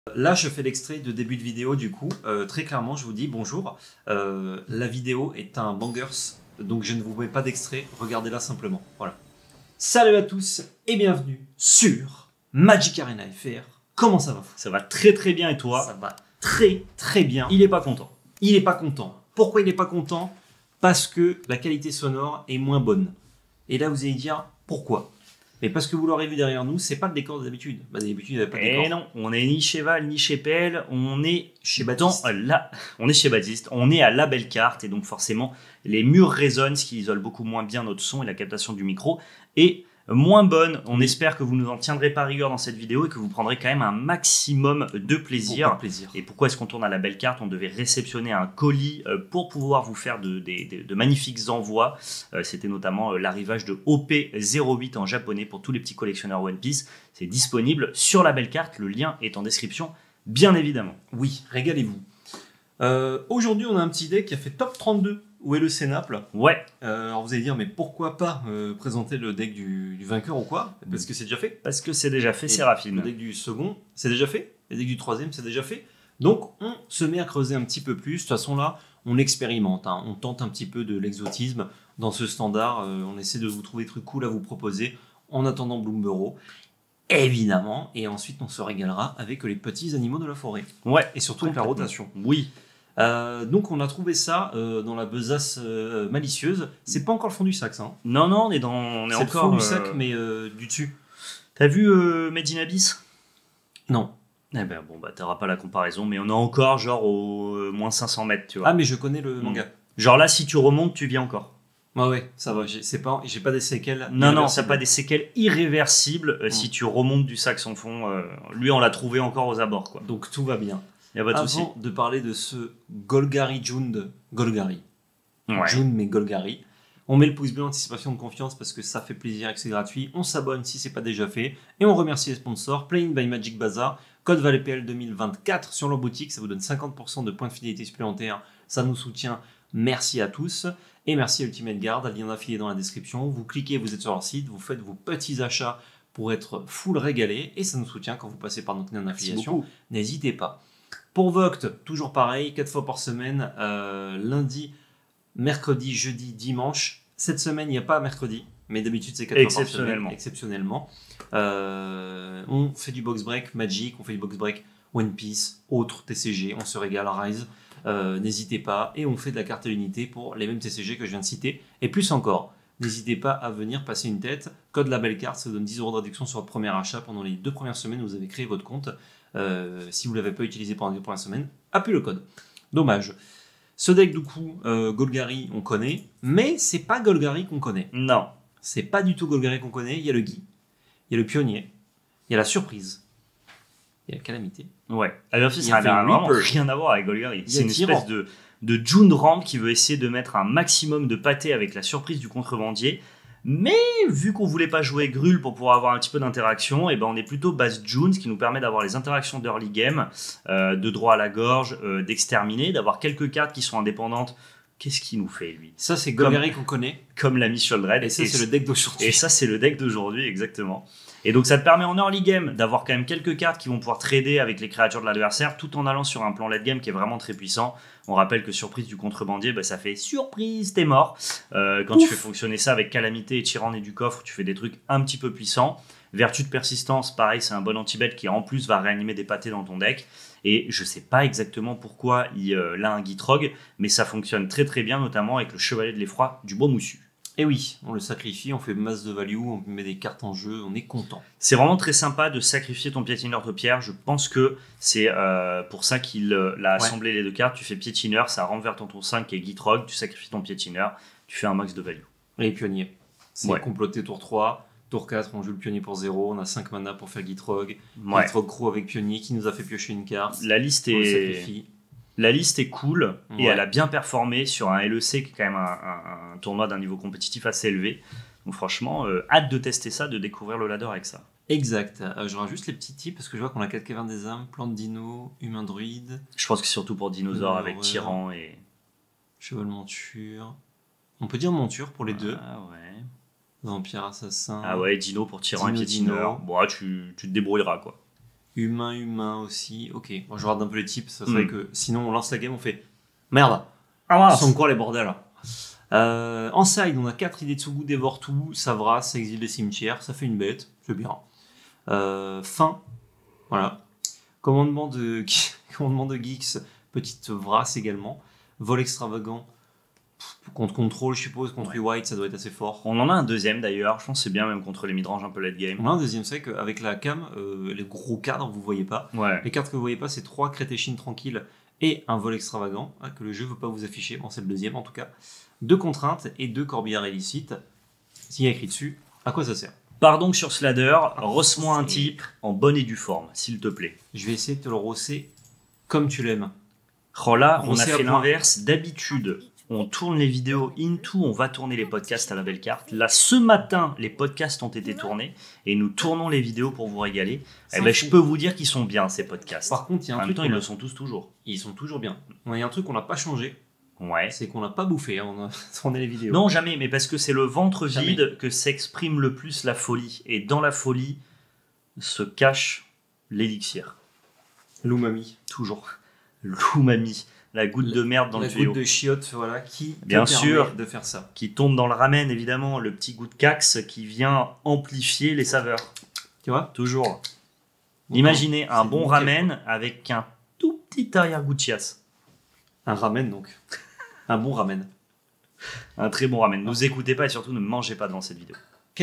Là, je fais l'extrait de début de vidéo, du coup, très clairement, je vous dis bonjour. La vidéo est un bangers, donc je ne vous mets pas d'extrait, regardez-la simplement. Voilà. Salut à tous et bienvenue sur Magic Arena FR. Comment ça va? Ça va très très bien et toi? Ça va très très bien. Il est pas content. Il est pas content. Pourquoi il est pas content? Parce que la qualité sonore est moins bonne. Et là, vous allez dire pourquoi? Mais parce que vous l'aurez vu derrière nous, c'est pas le décor d'habitude. Bah, d'habitude, il n'y avait pas de décor. Et non, on est ni chez Val ni chez PL, on est Chez Baptiste. on est chez Baptiste, on est à la belle carte et donc forcément les murs résonnent, ce qui isole beaucoup moins bien notre son et la captation du micro est moins bonne. On espère que vous nous en tiendrez par rigueur dans cette vidéo et que vous prendrez quand même un maximum de plaisir. Beaucoup de plaisir. Et pourquoi est-ce qu'on tourne à la belle carte? On devait réceptionner un colis pour pouvoir vous faire de magnifiques envois. C'était notamment l'arrivage de OP08 en japonais pour tous les petits collectionneurs One Piece. C'est disponible sur la belle carte, le lien est en description, bien évidemment. Oui, régalez-vous. Aujourd'hui, on a un petit deck qui a fait top 32. Où est le Cénaple? Ouais. Alors vous allez dire, mais pourquoi pas présenter le deck du vainqueur ou quoi? Parce que c'est déjà fait. Parce que c'est déjà fait, Et Séraphine. Le deck du second, c'est déjà fait. Le deck du troisième, c'est déjà fait. Donc on se met à creuser un petit peu plus. De toute façon là, on expérimente. Hein. On tente un petit peu de l'exotisme dans ce standard. On essaie de vous trouver des trucs cool à vous proposer en attendant Bloomborough. Évidemment. Et ensuite, on se régalera avec les petits animaux de la forêt. Ouais. Et surtout avec la rotation. Oui. Donc on a trouvé ça dans la besace malicieuse. C'est pas encore le fond du sac, ça. Hein. Non, on est C'est encore. le fond du sac, mais du dessus. T'as vu Made in Abyss? Non. Eh ben bon, bah t'auras pas la comparaison, mais on est encore genre au moins 500 mètres, tu vois. Ah, mais je connais le manga. Genre là, si tu remontes, tu viens encore. Ah ouais, ça va. J'ai pas des séquelles. Non, ça pas des séquelles irréversibles si tu remontes du sac sans fond. Lui, on l'a trouvé encore aux abords, quoi. Donc tout va bien. Y a pas de souci. Avant de parler de ce Golgari Jund, Golgari. Ouais. Jund, mais Golgari. On met le pouce bleu, anticipation de confiance parce que ça fait plaisir et que c'est gratuit. On s'abonne si c'est pas déjà fait. Et on remercie les sponsors. Playing by Magic Bazaar. Code VALEPL 2024 sur leur boutique. Ça vous donne 50% de points de fidélité supplémentaires. Ça nous soutient. Merci à tous. Et merci à Ultimate Guard. Le lien affilié dans la description. Vous cliquez, vous êtes sur leur site. Vous faites vos petits achats pour être full régalé. Et ça nous soutient quand vous passez par notre lien d'affiliation. N'hésitez pas. Pour Voct, toujours pareil, 4 fois par semaine, lundi, mercredi, jeudi, dimanche. Cette semaine, il n'y a pas mercredi, mais d'habitude, c'est 4 fois par semaine. Exceptionnellement. On fait du box break Magic, on fait du box break One Piece, autres TCG, on se régale à Rise. N'hésitez pas. Et on fait de la carte à l'unité pour les mêmes TCG que je viens de citer. Et plus encore, n'hésitez pas à venir passer une tête. Code la belle carte, ça vous donne 10 € de réduction sur votre premier achat pendant les 2 premières semaines où vous avez créé votre compte. Si vous ne l'avez pas utilisé pendant les 2 premières semaines, appuyez le code. Dommage. Ce deck, du coup, Golgari, on connaît, mais c'est pas Golgari qu'on connaît. Non. C'est pas du tout Golgari qu'on connaît. Il y a le Guy, il y a le Pionnier, il y a la Surprise, il y a la Calamité. Ouais. Alors, ça Il y a n'a vraiment Reaper. rien à voir avec Golgari. Il y a C'est une Tyran. espèce de June Ramp qui veut essayer de mettre un maximum de pâté avec la surprise du contrebandier. Mais vu qu'on voulait pas jouer Grul pour pouvoir avoir un petit peu d'interaction, et ben on est plutôt base June, ce qui nous permet d'avoir les interactions d'early game, de droit à la gorge, d'exterminer, d'avoir quelques cartes qui sont indépendantes. Qu'est-ce qu'il nous fait, lui? Ça, c'est Golgari qu'on connaît. Comme l'ami Shuldred. Et ça, c'est le deck d'aujourd'hui. Et ça, c'est le deck d'aujourd'hui, exactement. Et donc, ça te permet en early game d'avoir quand même quelques cartes qui vont pouvoir trader avec les créatures de l'adversaire tout en allant sur un plan late game qui est vraiment très puissant. On rappelle que surprise du contrebandier, bah, ça fait surprise, t'es mort. Quand tu fais fonctionner ça avec Calamité et Tyranné du coffre, tu fais des trucs un petit peu puissants. Vertu de persistance, pareil, c'est un bon anti-bet qui en plus va réanimer des pâtés dans ton deck. Et je sais pas exactement pourquoi il a un Gitrog, mais ça fonctionne très très bien, notamment avec le Chevalier de l'Effroi du Bois Moussu. Et oui, on le sacrifie, on fait masse de value, on met des cartes en jeu, on est content. C'est vraiment très sympa de sacrifier ton piétineur de pierre. Je pense que c'est pour ça qu'il a assemblé les deux cartes. Tu fais piétineur, ça rentre vers ton tour 5 qui est Gitrog, tu sacrifies ton piétineur, tu fais un max de value. Et pionnier. C'est comploté tour 3. Tour 4, on joue le pionnier pour 0. On a 5 mana pour faire Gitrog. Gitrog Crew avec pionnier qui nous a fait piocher une carte. La liste est cool et elle a bien performé sur un LEC qui est quand même un tournoi d'un niveau compétitif assez élevé. Donc franchement, hâte de tester ça, de découvrir le ladder avec ça. Exact. Je rajoute juste les petits tips parce que je vois qu'on a 4 cavernes des âmes, plante dino, humain druide. Je pense que c'est surtout pour dinosaures avec tyran et... Cheval monture. On peut dire monture pour les deux. Ah ouais. Vampire assassin. Ah ouais, dino pour tyran et piétineur. Bon, tu te débrouilleras quoi. Humain aussi. Ok, moi je regarde un peu les types. Ça serait Mm. que sinon on lance la game, on fait merde. Ah, Ce sont quoi les bordels? En side, on a 4 Hidetsugu dévore tout, Savras, exil des cimetières, ça fait une bête, c'est bien. Fin, voilà. Commandement de, commandement de Geeks, petite Vras également. Vol extravagant, contre contrôle, je suppose, contre White, ça doit être assez fort. On en a un deuxième d'ailleurs, je pense que c'est bien même contre les midrange un peu late game. On a un deuxième, c'est qu'avec la cam, les gros cadres, vous voyez pas. Ouais. Les cartes que vous voyez pas, c'est 3 Crétéchines tranquilles et un vol extravagant, hein, que le jeu veut pas vous afficher. Bon, c'est le deuxième en tout cas. 2 contraintes et 2 corbillards illicites. S'il y a écrit dessus, à quoi ça sert? Pars donc sur ce ladder, rosse-moi un type en bonne et due forme, s'il te plaît. Je vais essayer de te le rosser comme tu l'aimes. Oh là, on a Rosser à fait point. l'inverse. D'habitude, on tourne les vidéos into, on va tourner les podcasts à la belle carte. Là, ce matin, les podcasts ont été tournés et nous tournons les vidéos pour vous régaler. C'est Eh ben, fou. je peux vous dire qu'ils sont bien, ces podcasts. Par contre, il y a En un même truc temps, qu'on ils a- le sont tous toujours. Ils sont toujours bien. Il y a un truc qu'on n'a pas changé, Ouais. c'est qu'on n'a pas bouffé. Hein, on a tourné les vidéos. Non, jamais, mais parce que c'est le ventre Jamais. vide que s'exprime le plus la folie. Et dans la folie se cache l'élixir. L'umami. Toujours. L'umami. La goutte de merde dans la le tuyau. goutte de chiotte, voilà, qui te Bien permet sûr. de faire ça. Qui tombe dans le ramen, évidemment. Le petit goût de cax qui vient amplifier les saveurs. Tu vois? Toujours. Donc, Imaginez un c'est bon nickel, ramen avec un tout petit arrière-goût de chiasse. Un ramen donc. Un bon ramen. Un très bon ramen. Ne nous écoutez pas et surtout ne mangez pas devant cette vidéo.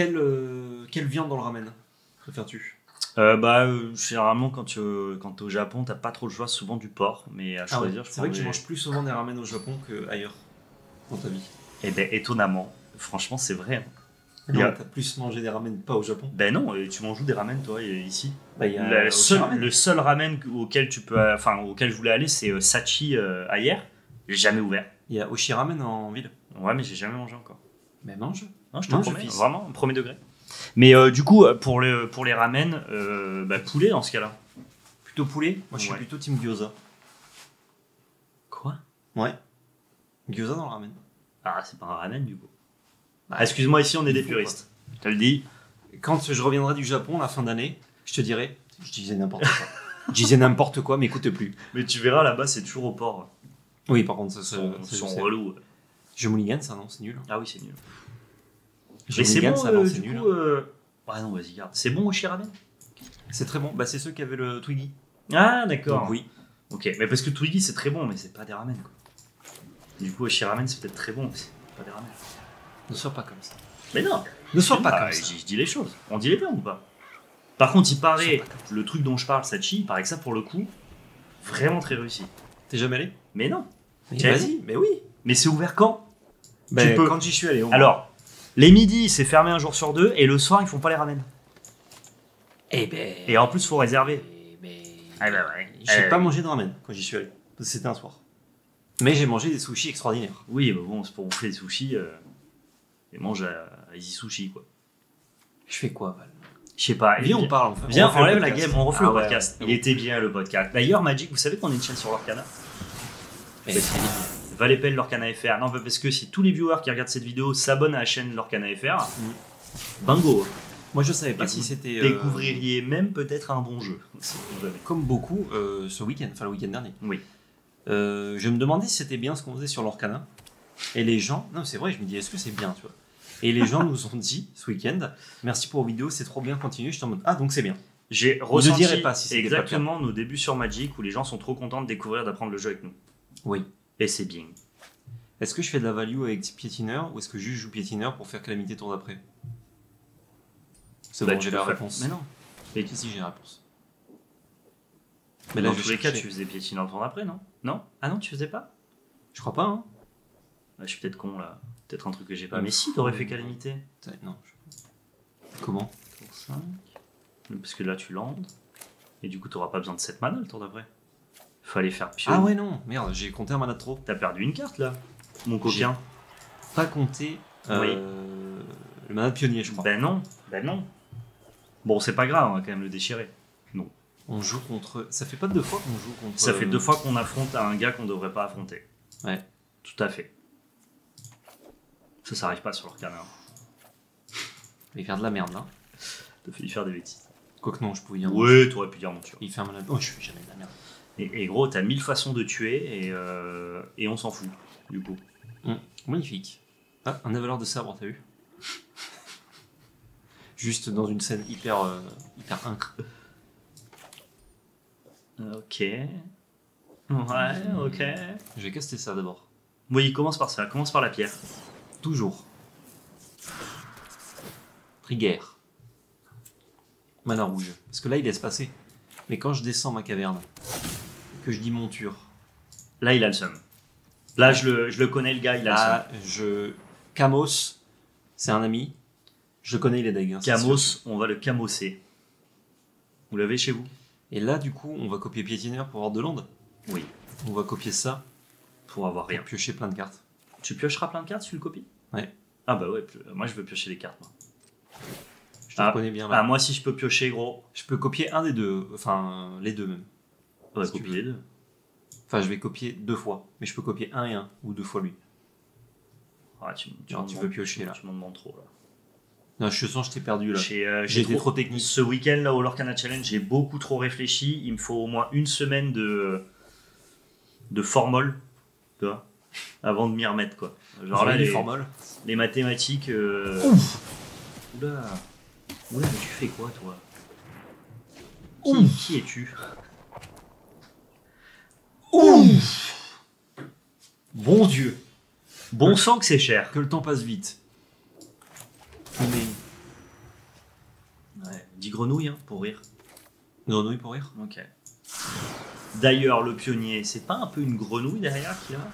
Quelle viande dans le ramen préfères-tu? Généralement, quand t'es au Japon, t'as pas trop le choix, souvent du porc. Mais à Ah ouais, choisir, je c'est vrai que prends tu des- manges plus souvent des ramen au Japon qu'ailleurs dans ta vie. Eh ben, étonnamment. Franchement, c'est vrai. Hein. Non, Il y a- t'as plus mangé des ramen pas au Japon. Ben non, tu manges où des ramen, toi, ici Bah, il y a Le seul, Oshiramen. le seul ramen auquel auquel je voulais aller, c'est Sachi à hier. J'ai jamais ouvert. Il y a Oshiramen en ville. Ouais, mais j'ai jamais mangé encore. Mais mange. Non, je te Mange, promets, fils. vraiment, premier degré. Mais du coup, pour les ramen, poulet dans ce cas-là. Plutôt poulet. Moi je suis Ouais. plutôt team gyoza. Quoi? Ouais. Gyoza dans le ramen. Ah, c'est pas un ramen du coup. Bah, Ah, excuse-moi, ici on est il des faut, puristes. Je te le dis. Quand je reviendrai du Japon la fin d'année, je te dirai. Je disais n'importe quoi. Je disais n'importe quoi, mais écoute plus. Mais tu verras là-bas, c'est toujours au port. Oui, par contre, ça, Ils ça, sont je sais. relous. Je mulligan ça, non? C'est nul. Ah oui, c'est nul. Je Mais c'est mulligan, bon, ça, non, c'est du nul. coup. Ah non, vas-y, garde. C'est bon au ramen? C'est très bon. Bah, c'est ceux qui avaient le Twiggy. Ah, d'accord. Donc, oui. Ok, mais parce que Twiggy c'est très bon, mais c'est pas des ramen quoi. Du coup, au ramen c'est peut-être très bon, mais c'est pas des ramen. Ne sois pas comme ça. Mais non, Ne sois pas Ah, comme ça. je dis les choses. On dit les termes ou pas? Par contre, il paraît, Sois pas comme ça. le truc dont je parle, Sachi, il paraît que ça pour le coup, vraiment très réussi. T'es jamais allé? Mais non. Mais Tiens. vas-y, mais oui. Mais c'est ouvert quand? Bah, Tu peux. quand j'y suis allé. au moins. Alors, les midis c'est fermé un jour sur deux, et le soir ils font pas les ramen. Eh ben. Et en plus, faut réserver. Eh ben. Ah bah ouais. J'ai pas mangé de ramen quand j'y suis allé. Parce que c'était un soir. Mais j'ai mangé des sushis extraordinaires. Oui, mais bon, c'est pour bouffer des sushis. Et mange à Easy Sushi quoi. Je fais quoi, Val? Je sais pas. Viens, on parle. Viens, refait on le enlève la podcast. game, on refait Ah le ouais, podcast. ouais. Il était bien le podcast. D'ailleurs, Magic, vous savez qu'on a une chaîne sur l'Orcana? Mais très bien. Valépelle l'Orcana FR. Non, parce que si tous les viewers qui regardent cette vidéo s'abonnent à la chaîne l'Orcana FR, bingo. Moi, je savais pas Et si vous c'était. Découvririez même peut-être un bon jeu. Si vous avez. Comme beaucoup ce week-end, enfin le week-end dernier. Oui. Je me demandais si c'était bien ce qu'on faisait sur l'Orcana. Et les gens. Non, c'est vrai, je me dis, est-ce que c'est bien, tu vois? Et les gens nous ont dit ce week-end, merci pour vos vidéos, c'est trop bien, continuez. Je t'en mode, ah, donc c'est bien. J'ai ne ressenti dirai pas si c'était exactement nos débuts sur Magic où les gens sont trop contents de découvrir, d'apprendre le jeu avec nous. Oui. Et c'est bien. Est-ce que je fais de la value avec piétineur ou est-ce que juste je joue piétineur pour faire calamité tour d'après? C'est Bah, bon, tu j'ai peux la faire- réponse. Mais non. Mais si, j'ai la réponse. Mais Mais là, dans je tous les cas, cherchais. tu faisais piétiner le temps d'après, non? Non? Ah non, tu faisais pas? Je crois pas, hein. Bah, je suis peut-être con là. Peut-être un truc que j'ai pas. Ouais. Mais si, t'aurais fait calamité. Non. Comment? Tour 5. Parce que là, tu landes. Et du coup, t'auras pas besoin de 7 mana le tour d'après. Fallait faire pio. Ah ouais, non, merde, j'ai compté un mana de trop. T'as perdu une carte là, mon coquin. Pas compté le mana de pionnier, je crois. Ben non, ben non. Bon, c'est pas grave, on va quand même le déchirer. On joue contre. Ça fait pas 2 fois qu'on joue contre. Ça fait 2 fois qu'on affronte un gars qu'on devrait pas affronter. Ouais. Tout à fait. Ça arrive pas sur leur canard. Il va faire de la merde là. T'as failli faire des bêtises. Quoique non, je pouvais dire. Ouais, t'aurais pu dire monture. Il fait un malade. Oh, je fais jamais de la merde. Et gros, t'as 1000 façons de tuer et on s'en fout, du coup. Magnifique. Ah, un avaleur de sabre, t'as vu? Juste dans une scène hyper incre. Ok. Ouais, ok. Je vais caster ça d'abord. Oui, commence par ça, commence par la pierre. Toujours. Trigger. Mana rouge. Parce que là, il laisse passer. Mais quand je descends ma caverne, que je dis monture. Là, il a le seum. Là, je le connais, le gars, il a le seum. Camos, c'est un ami. Je le connais, il est deg. Hein, Camos, on va le camosser. Vous l'avez chez vous? Et là, du coup, on va copier Piétineur pour avoir de l'onde. Oui. On va copier ça Pour avoir rien. pour piocher plein de cartes. Tu piocheras plein de cartes si tu le copies? Ouais. Ah bah ouais, moi je veux piocher des cartes. Moi. Je te connais bien là. Ah, moi si je peux piocher, gros. Je peux copier un des deux, enfin les deux même. On va Si tu copier veux. les deux. Enfin, je vais copier 2 fois, mais je peux copier un et un, ou 2 fois lui. Ah, Alors, tu veux piocher là. Tu m'en demandes trop là. Non, je sens que je t'ai perdu là. J'ai été trop technique. Ce week-end là au Lorcana Challenge, j'ai beaucoup trop réfléchi. Il me faut au moins une semaine de formol, tu vois, avant de m'y remettre quoi. Genre là, les mathématiques. Oula, mais tu fais quoi toi? Qui es-tu? Bon Dieu, Bon sang que c'est cher. que le temps passe vite. Ouais, 10 grenouilles hein, pour rire. Grenouille pour rire. Ok. D'ailleurs, le pionnier, c'est pas un peu une grenouille derrière qu'il a?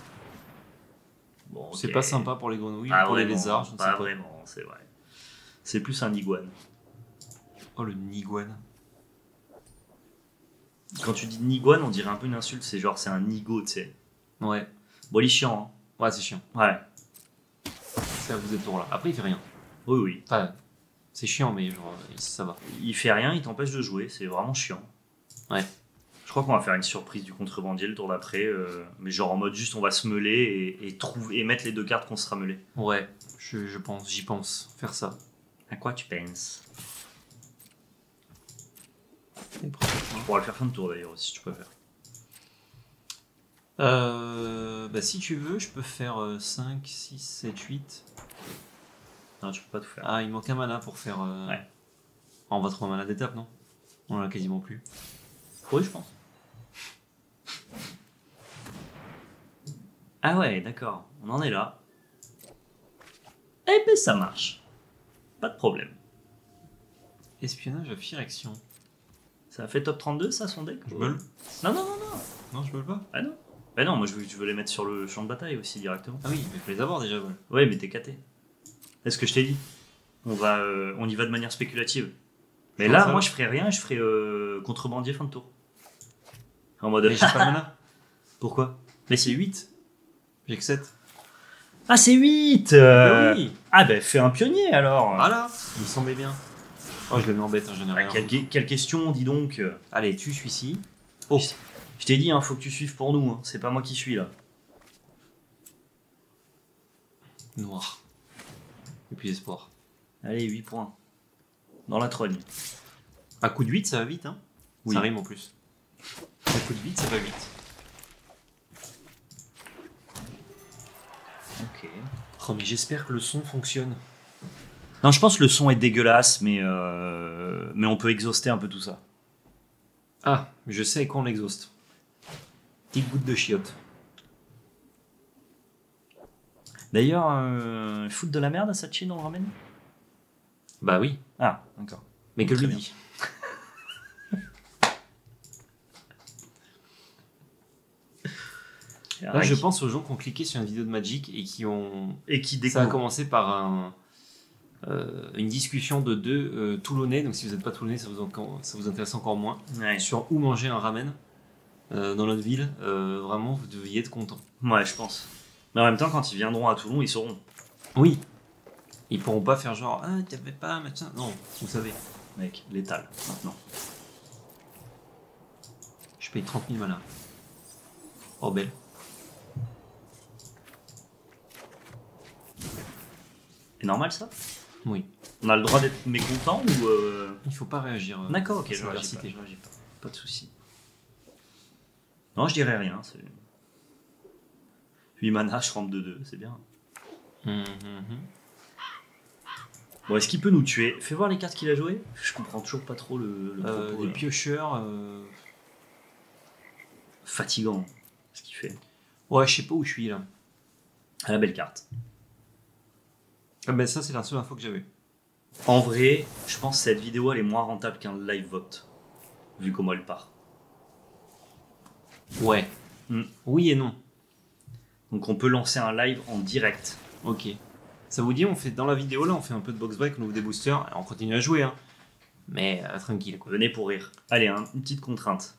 Bon, C'est ok. pas sympa pour les grenouilles, Pas pour les vraiment, lézards, je ne sais pas pas. vraiment, c'est vrai. C'est plus un iguane. Oh le niguane. Quand tu dis niguane, on dirait un peu une insulte, c'est genre c'est un nigo, tu sais. Ouais. Bon, il est chiant, Ouais, c'est chiant. hein. Ouais. C'est à vous êtes tour là. Après, il fait rien. Oui, oui. Enfin, c'est chiant, mais genre, ça va. Il fait rien, il t'empêche de jouer, c'est vraiment chiant. Ouais. Je crois qu'on va faire une surprise du contrebandier le tour d'après, mais genre en mode juste on va se meuler et mettre les deux cartes qu'on sera meulé. Ouais, je pense, j'y pense. Faire ça. À quoi tu penses? Et Tu pourras le faire fin de tour d'ailleurs si tu préfères. Bah si tu veux, je peux faire 5, 6, 7, 8. Non, tu peux pas tout faire. Ah, il manque un mana pour faire... Ouais. Ah, on va trouver un mana d'étape, non? On en a quasiment plus. Oui, je pense. Ah ouais, d'accord. On en est là. Eh ben ça marche. Pas de problème. Espionnage à Phyrexion. Ça a fait top 32 ça son deck? Je meule? Non, non, non, non. Non, je meule pas. Ah non. Bah non, moi je veux les mettre sur le champ de bataille aussi directement. Ah oui, mais faut les avoir déjà, ouais. Ouais, mais t'es caté. Est-ce que je t'ai dit? On y va de manière spéculative. Mais là, moi je ferai rien, je ferai contrebandier fin de tour. En mode. Mais j'ai pas le mana. Pourquoi? Mais c'est 8. J'ai que 7. Ah, c'est 8 Oui. Ah, bah fais un pionnier alors. Voilà, il me semblait bien. Oh, je le mets en bête, hein, j'en ai rien. Quelle question, dis donc. Allez, tue celui-ci. Oh, Je t'ai dit, hein, faut que tu suives pour nous. Hein. C'est pas moi qui suis là. noir. Et puis espoir. Allez, 8 points. Dans la trogne. À coup de 8, ça va vite, hein. Oui. Ça rime en plus. À coup de 8, ça va vite. Ok. Oh, mais j'espère que le son fonctionne. Non, je pense que le son est dégueulasse, mais on peut exhauster un peu tout ça. Ah, je sais qu'on l'exhauste. Petite goutte de chiotte. D'ailleurs, foutre de la merde à Sachi dans le ramen? Bah oui, Ah, d'accord. mais que Très lui bien. dit. Là, je pense aux gens qui ont cliqué sur une vidéo de Magic et qui ont... Et qui Ça a découvre. commencé par une discussion de deux Toulonnais, donc si vous n'êtes pas Toulonnais, ça vous intéresse encore moins, Ouais. sur où manger un ramen dans notre ville. Vraiment, vous deviez être content. Ouais, je pense. Mais en même temps, quand ils viendront à Toulon, ils sauront. Oui. Ils pourront pas faire genre, ah, t'avais pas, machin. Non, vous savez. Mec, létal, maintenant. Je paye 30 000 malins. Oh, belle. C'est normal ça? Oui. On a le droit d'être mécontent ou Il faut pas réagir. D'accord, ok, c'est je réagis l'adversité. pas. Pas de souci. Non, je dirais rien. 8 mana, je rentre 2-2, c'est bien. Mhm. Bon, est-ce qu'il peut nous tuer? Fais voir les cartes qu'il a jouées. Je comprends toujours pas trop le propos. Les là. piocheurs. Fatigant, ce qu'il fait. Ouais, je sais pas où je suis là. Ah, la belle carte. Ah ben ça, c'est la seule info que j'avais. En vrai, je pense que cette vidéo, elle est moins rentable qu'un live vote. Vu comment elle part. Ouais. Oui et non. Donc on peut lancer un live en direct. Ok. Ça vous dit, on fait dans la vidéo là, on fait un peu de box break, on ouvre des boosters, et on continue à jouer, hein. Mais tranquille quoi. Venez pour rire. Allez, une petite contrainte.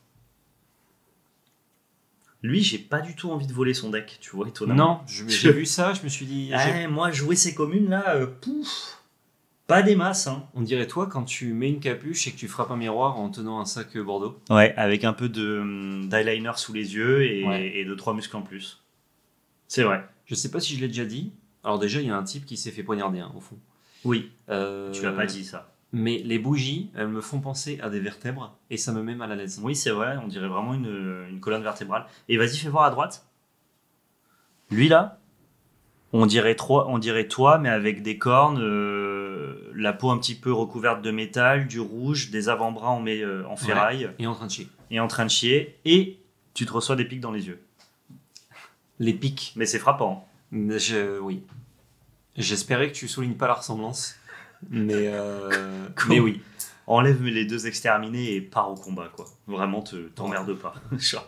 Lui, j'ai pas du tout envie de voler son deck, tu vois, étonnamment. Non, j'ai vu ça, je me suis dit. Moi, jouer ces communes là, pouf, pas des masses. Hein. On dirait toi quand tu mets une capuche et que tu frappes un miroir en tenant un sac Bordeaux. Ouais, avec un peu d'eyeliner sous les yeux Ouais. et 2-3 muscles en plus. C'est vrai. Je sais pas si je l'ai déjà dit. Alors déjà, il y a un type qui s'est fait poignarder, hein, au fond. Oui, tu l'as pas dit ça. Mais les bougies, elles me font penser à des vertèbres et ça me met mal à l'aise. Oui, c'est vrai, on dirait vraiment une colonne vertébrale. Et vas-y, fais voir à droite. Lui là, on dirait toi, mais avec des cornes, la peau un petit peu recouverte de métal, du rouge, des avant-bras en ferraille, Et en train de chier. et en train de chier, et tu te reçois des pics dans les yeux. Les pics. Mais c'est frappant. Oui. J'espérais que tu soulignes pas la ressemblance. Mais, Cool. mais oui. Enlève les deux exterminés et pars au combat, quoi. Vraiment, t'emmerde pas. Genre.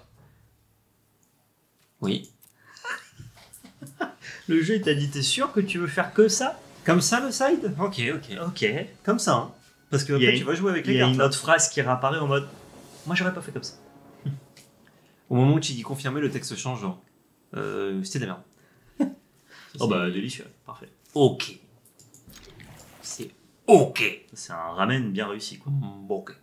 Oui. Le jeu, il t'a dit, t'es sûr que tu veux faire que ça? Comme ça le side. Ok. Ok. Comme ça. Hein. Parce que Il y a après, tu vas jouer avec les Il y a cartes. une autre phrase qui réapparaît en mode, moi j'aurais pas fait comme ça. Au moment où tu dis confirmer, le texte change. Genre, c'était de la merde. Oh bah, délicieux. Parfait. Ok. C'est ok. C'est un ramen bien réussi, quoi. Bon, ok.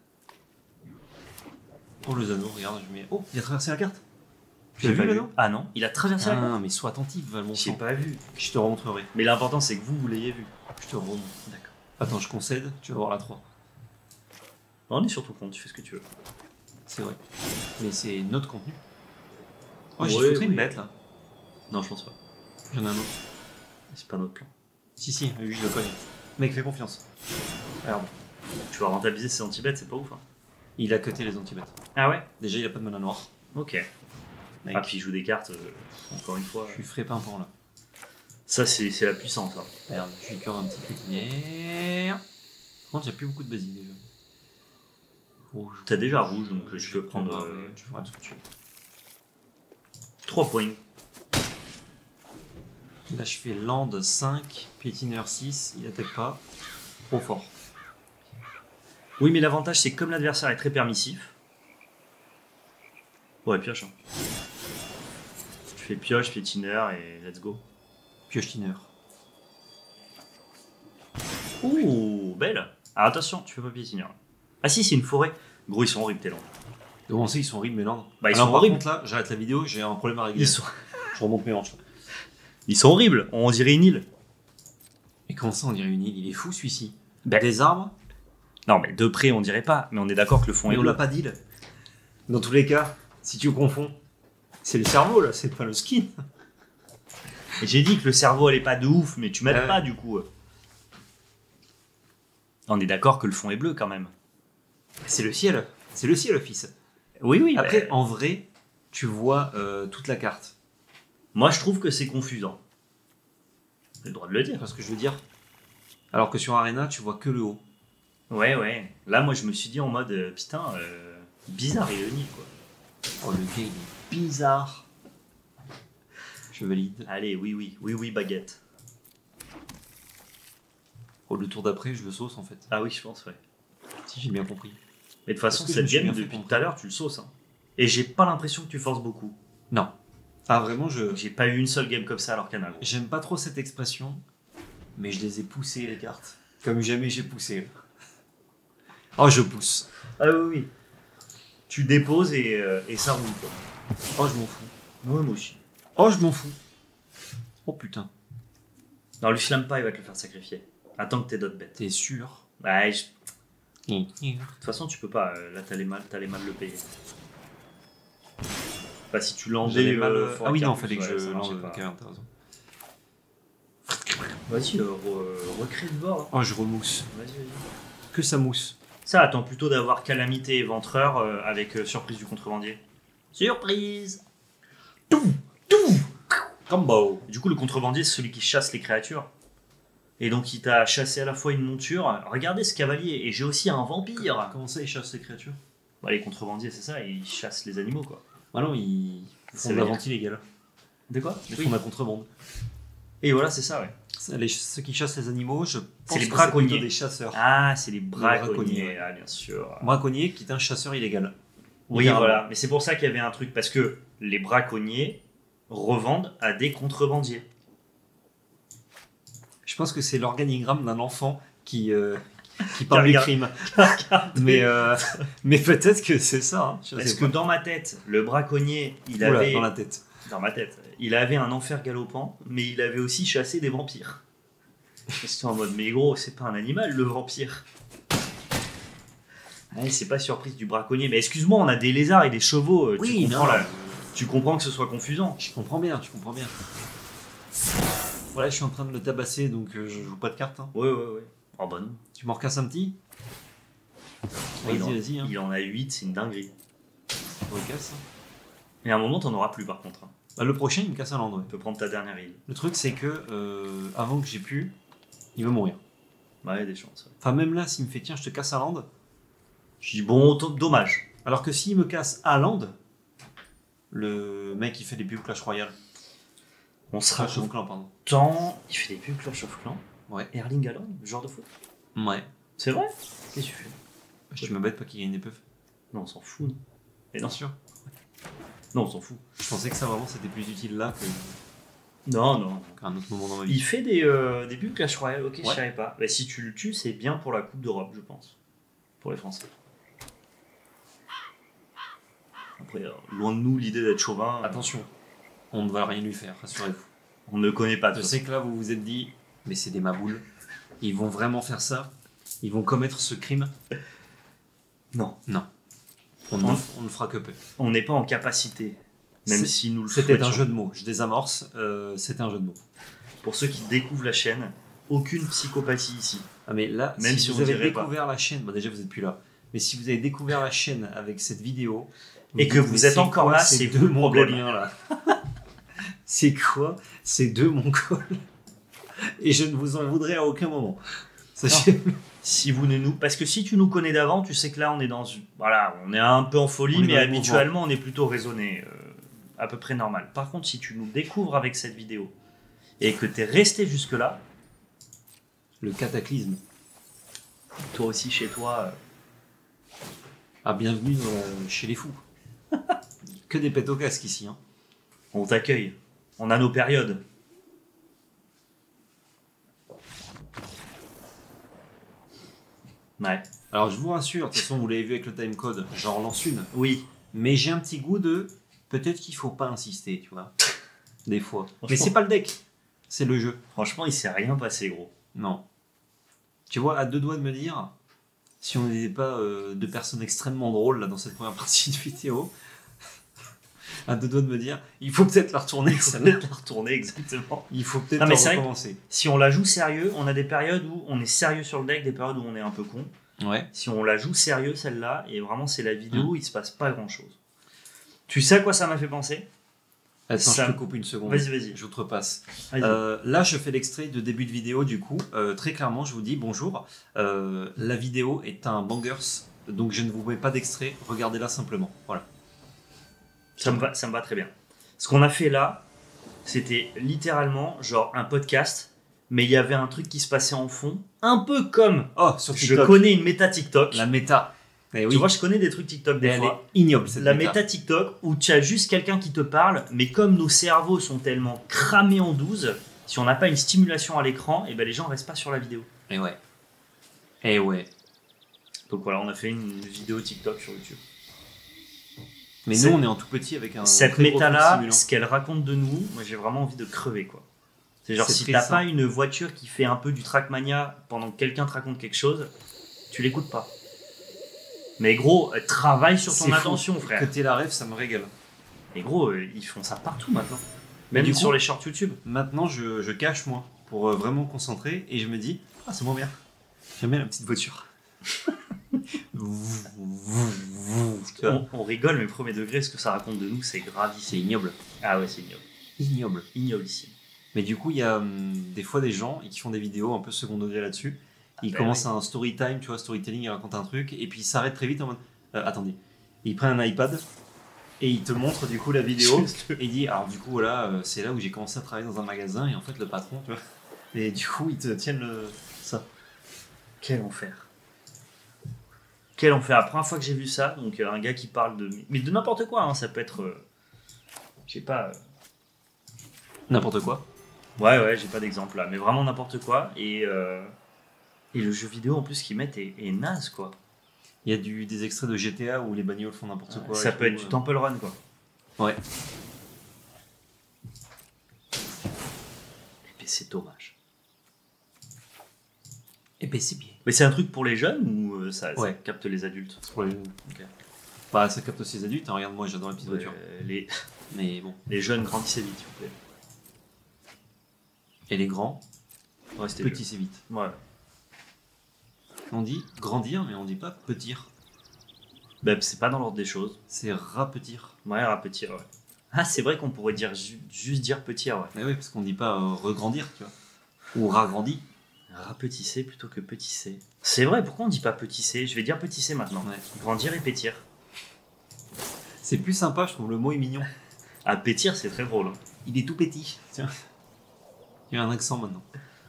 Oh le anneau, regarde, je mets. Oh, il a traversé la carte. Tu l'as J'ai vu pas l'anneau? Ah non, il a traversé la carte. Ah, mais sois attentif, Valmont. J'ai pas vu. Je te remontrerai. Mais l'important, c'est que vous l'ayez vu. Je te remontre. D'accord. Attends, je concède, tu vas voir la 3. On est sur ton compte, tu fais ce que tu veux. C'est vrai. Mais c'est notre contenu. Oh, j'ai Ouais, foutu une oui. bête là. Non, je pense pas. J'en ai un autre. C'est pas notre plan. Si, oui, je le connais. Mec, fais confiance. Regarde. Tu vas rentabiliser ces anti-bêtes, c'est pas ouf. Hein. Il a cuté les anti-bêtes. Ah ouais. Déjà, il a pas de mana noire. Ok. Mec, Ah, puis il joue des cartes, encore une fois. je suis frais pimpant là. Ça, c'est la puissance. Hein. Merde, je suis cœur un petit peu de. Par contre, il n'y a plus beaucoup de basile déjà. Rouge. T'as déjà rouge, donc je peux prendre Tu feras tout ce que tu veux. 3 points. Là, je fais land 5, piétineur 6, il attaque pas. Trop fort. Oui, mais l'avantage, c'est que comme l'adversaire est très permissif. Ouais, pioche. Hein. Tu fais pioche, piétineur et let's go. Piochetineur. Ouh, belle. Alors attention, tu fais pas piétineur. Ah si, c'est une forêt. Gros, ils sont horribles tes landes. Comment ça, ils sont horribles, mes landes? Bah, ils Alors, sont par horribles. contre, là, j'arrête la vidéo, j'ai un problème à régler. Je remonte mes hanches. Là. Ils sont horribles. On dirait une île. Et comment ça, on dirait une île? Il est fou celui-ci. Ben, Des arbres, non, mais de près, on dirait pas. Mais on est d'accord que le fond mais est on bleu. n'a pas d'île. Dans tous les cas, si tu confonds, c'est le cerveau là, c'est pas le skin. Et j'ai dit que le cerveau allait pas de ouf, mais tu m'aides Ouais. pas du coup. On est d'accord que le fond est bleu quand même. C'est le ciel, fils. Oui. Après, en vrai, tu vois toute la carte. Moi, je trouve que c'est confusant. J'ai le droit de le dire. Tu vois ce que je veux dire? Alors que sur Arena, tu vois que le haut. Ouais. Là, moi, je me suis dit en mode putain, bizarre et uni quoi. Oh, le gars, il est bizarre. Je valide. Allez, oui, baguette. Oh, le tour d'après, je le sauce en fait. Ah oui, je pense, ouais. Si j'ai bien compris. Mais de toute façon, Est-ce que je me cette suis game, bien fait depuis comprendre tout à l'heure, tu le sauces. Hein. Et j'ai pas l'impression que tu forces beaucoup. Non. Ah, vraiment, J'ai pas eu une seule game comme ça alors qu'un gros. j'aime pas trop cette expression, mais je les ai poussées, les cartes. Comme jamais j'ai poussé. Oh, je pousse. Ah oui. Tu déposes et ça roule quoi. Oh, je m'en fous. Ouais, moi aussi. Oh, je m'en fous. Oh, putain. Non, lui flamme pas, il va te le faire sacrifier. Attends que t'aies d'autres bêtes. T'es sûr? Ouais, de toute façon, tu peux pas. Là, t'allais mal le payer. Bah, si tu l'endais. J'avais mal. Ah oui, non, Carpus, fallait que ouais, ça je marchait lande pas. Cavern, t'as raison. Vas-y, recrée le bord. Oh, je remousse. Vas-y. Que ça mousse. Ça attend plutôt d'avoir Calamité et Ventreur avec Surprise du contrebandier. Surprise. Tout. Combo. Du coup, le contrebandier, c'est celui qui chasse les créatures. Et donc, il t'a chassé à la fois une monture. Regardez ce cavalier, et j'ai aussi un vampire. Comment ça, ils chassent les créatures? Bah, les contrebandiers, c'est ça, ils chassent les animaux, quoi. Ah non, ils Ça font de veut la dire- vente illégale. De quoi Ils Oui. font de la contrebande. Et voilà, c'est ça, ouais. Ceux qui chassent les animaux, je pense les que braconniers. plutôt des chasseurs. Ah, c'est les braconniers, braconniers, ouais. ah, bien sûr. Braconnier qui est un chasseur illégal. Oui, Littéralement. voilà. Mais c'est pour ça qu'il y avait un truc, parce que les braconniers revendent à des contrebandiers. Je pense que c'est l'organigramme d'un enfant qui parle du regarde- crime. Mais peut-être que c'est ça. Hein. Je Parce sais que pas. dans ma tête, le braconnier, il Oula, avait... dans la tête. Dans ma tête. Il avait un enfer galopant, mais il avait aussi chassé des vampires. J'étais en mode, mais gros, c'est pas un animal, le vampire. Ouais, c'est pas surprise du braconnier. Mais excuse-moi, on a des lézards et des chevaux. Oui, tu comprends, non. tu comprends que ce soit confusant. Je comprends bien, tu comprends bien. Voilà, je suis en train de le tabasser, donc je joue pas de cartes. Hein. Ouais. Oh bah non. Tu m'en recasses un petit? il, en, Vas-y. Hein. il en a 8, c'est une dinguerie. On le casse. Et à un moment, t'en auras plus par contre. Hein. Bah, le prochain, il me casse un land. Ouais. Tu peux prendre ta dernière île. Le truc, c'est que avant que j'ai pu, il veut mourir. Ouais, il y a des chances. Ouais. Enfin, même là, s'il me fait tiens, je te casse un land. Je dis bon, dommage. Alors que s'il me casse un land, le mec qui fait des pubs Clash Royale. On sera Clash of Clans, pardon. content. Il fait des pubs Clash of Clans. Ouais. Erling Haaland, genre de foot. Ouais. C'est vrai. Qu'est-ce que tu fais? Je me bête pas qu'il gagne des puffs. Non, on s'en fout. Non. Mais non, Bien sûr. non, on s'en fout. Je pensais que ça vraiment c'était plus utile là Non. qu'à un autre moment dans ma vie. Il fait des pubs Clash Royale, ok, je Ouais. savais pas. Bah, si tu le tues, c'est bien pour la Coupe d'Europe, je pense. Pour les Français. Après, loin de nous l'idée d'être chauvin. Attention, on ne va rien lui faire, rassurez-vous. On ne connaît pas. de Je toute sais que là vous vous êtes dit, mais c'est des maboules. Ils vont vraiment faire ça. Ils vont commettre ce crime. façon. Non. On ne fera que peu. On n'est pas en capacité. Même C'est- si nous le C'était un souhaitions. jeu de mots. Je désamorce. C'était un jeu de mots. Pour ceux qui découvrent la chaîne, aucune psychopathie ici. Ah mais là, Même si si vous on avez dirait pas. découvert la chaîne, bah déjà vous êtes plus là. Mais si vous avez découvert la chaîne avec cette vidéo Et que dites, vous mais êtes c'est encore quoi là, ces c'est deux vous le problème. Mongoliens là. C'est quoi ces deux Mongols? Et je ne vous en voudrais à aucun moment. Sachez. Si vous ne nous, parce que si tu nous connais d'avant, tu sais que là on est dans, voilà, on est un peu en folie, On est mais dans le habituellement on est plutôt raisonné, à peu près normal. Par contre, si tu nous découvres avec cette vidéo et que t'es resté jusque là, Le cataclysme. toi aussi chez toi, Ah, bienvenue chez les fous. Que des pètes au casque ici. Hein. on t'accueille. On a nos périodes. Ouais. Alors je vous rassure, de toute façon vous l'avez vu avec le timecode, j'en relance une. Oui. Mais j'ai un petit goût de peut-être qu'il faut pas insister, tu vois. Des fois. Mais Franchement. c'est pas le deck, c'est le jeu. Franchement, il s'est rien passé, gros. Non. Tu vois, à deux doigts de me dire, si on n'était pas deux personnes extrêmement drôles là dans cette première partie de vidéo, à deux doigts de me dire, il faut peut-être la retourner. Il faut celle-là. peut-être la retourner exactement. Il faut peut-être Non, mais c'est vrai recommencer. Si on la joue sérieux, on a des périodes où on est sérieux sur le deck, des périodes où on est un peu con. Ouais. Si on la joue sérieux celle-là, et vraiment c'est la vidéo où il se passe pas grand-chose. Tu sais à quoi ça m'a fait penser? Attends, Ça- je te coupe une seconde. Vas-y. Je outrepasse. Vas-y. Là, je fais l'extrait de début de vidéo, du coup. Très clairement, je vous dis bonjour. La vidéo est un bangers, donc je ne vous mets pas d'extrait. Regardez-la simplement. Voilà. Ça me va très bien. Ce qu'on a fait là, c'était littéralement genre un podcast, mais il y avait un truc qui se passait en fond, un peu comme Oh, sur je TikTok. connais une méta TikTok. La méta. Eh oui. Tu vois, je connais des trucs TikTok des elle fois. est ignoble, cette La méta. méta TikTok où tu as juste quelqu'un qui te parle, mais comme nos cerveaux sont tellement cramés en 12, si on n'a pas une stimulation à l'écran, et ben les gens restent pas sur la vidéo. Eh ouais. Eh ouais. Donc voilà, on a fait une vidéo TikTok sur YouTube. Mais C'est- nous, on est en tout petit avec un. Cette très gros méta-là, simulant. ce qu'elle raconte de nous, moi j'ai vraiment envie de crever quoi. C'est genre, C'est si triste, t'as pas hein. une voiture qui fait un peu du Trackmania pendant que quelqu'un te raconte quelque chose, tu l'écoutes pas. Mais gros, travaille sur ton C'est fou. attention, frère. Que t'aies la ref, ça me régale. Et gros, ils font ça partout maintenant. Mais Même du sur coup- les shorts YouTube. Maintenant, je cache, moi, pour vraiment me concentrer, et je me dis, ah, c'est moins bien. J'aime bien la petite voiture. Tu vois, On rigole, mais premier degré, ce que ça raconte de nous, c'est gravissime. c'est ignoble. Ah ouais, c'est ignoble. Ignoble. Ignoblissime. Mais du coup, il y a des fois des gens qui font des vidéos un peu second degré là-dessus. Ils ben commencent oui. un story time, tu vois, storytelling, ils racontent un truc, et puis ils s'arrêtent très vite en mode attendez. Ils prennent un iPad et ils te montrent du coup la vidéo. Et il dit alors du coup voilà, c'est là où j'ai commencé à travailler dans un magasin et en fait le patron, tu vois. Et du coup ils te tiennent ça. Quel enfer. Quel enfer. La première fois que j'ai vu ça, donc un gars qui parle de. Mais de n'importe quoi, hein, ça peut être. Je sais pas. N'importe quoi. Ouais, j'ai pas d'exemple là, mais vraiment n'importe quoi. Et le jeu vidéo en plus qu'ils mettent est naze quoi. Il y a des extraits de GTA où les bagnoles font n'importe quoi. Ça et peut tout, être du Temple Run quoi. Ouais. Et c'est dommage. Et ben c'est bien. Mais c'est un truc pour les jeunes ou ça Ouais. capte les adultes? C'est pour les... Bah ça capte aussi les adultes, hein. Regarde moi j'adore les petites voitures. Les, Mais bon. les jeunes grandissez vite s'il vous plaît. Et les grands, Restez petits c'est vite. jeunes. Ouais. On dit grandir mais on dit pas petir. Bah, c'est pas dans l'ordre des choses. C'est rapetir. Ouais, rapetir, ouais. Ah, c'est vrai qu'on pourrait dire juste dire petir, ouais. Mais oui, parce qu'on dit pas regrandir, tu vois. Ou ragrandi. Rapetisser plutôt que petisser. C'est vrai, pourquoi on dit pas petisser? Je vais dire petisser maintenant. Ouais. Grandir et pétir. C'est plus sympa, je trouve. Le mot est mignon. Ah, pétir, c'est très drôle. Hein. Il est tout petit. Tiens. Il y a un accent maintenant.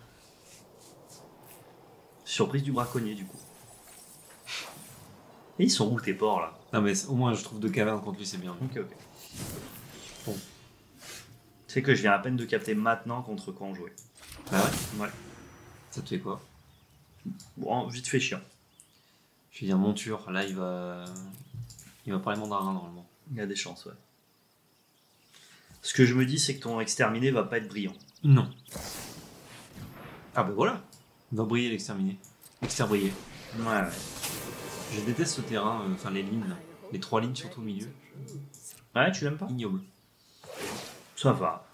Surprise du braconnier, du coup. Et ils sont où tes porcs, là? Non, mais au moins, je trouve deux cavernes contre lui, c'est bien. Ok. Bon. Tu sais que je viens à peine de capter maintenant contre quoi on jouait. Bah ouais. Ouais. Ça te fait quoi? Bon, vite fait chiant. Je vais dire monture. Là, il va parler mandarin, normalement. Il y a des chances, ouais. Ce que je me dis, c'est que ton exterminé va pas être brillant. Non. Ah bah voilà. Il va briller l'exterminé. Exterbriller. Ouais. Je déteste ce terrain, enfin les lignes, là. Les 3 lignes surtout au milieu. Ouais, tu l'aimes pas? Ignoble. Ça va.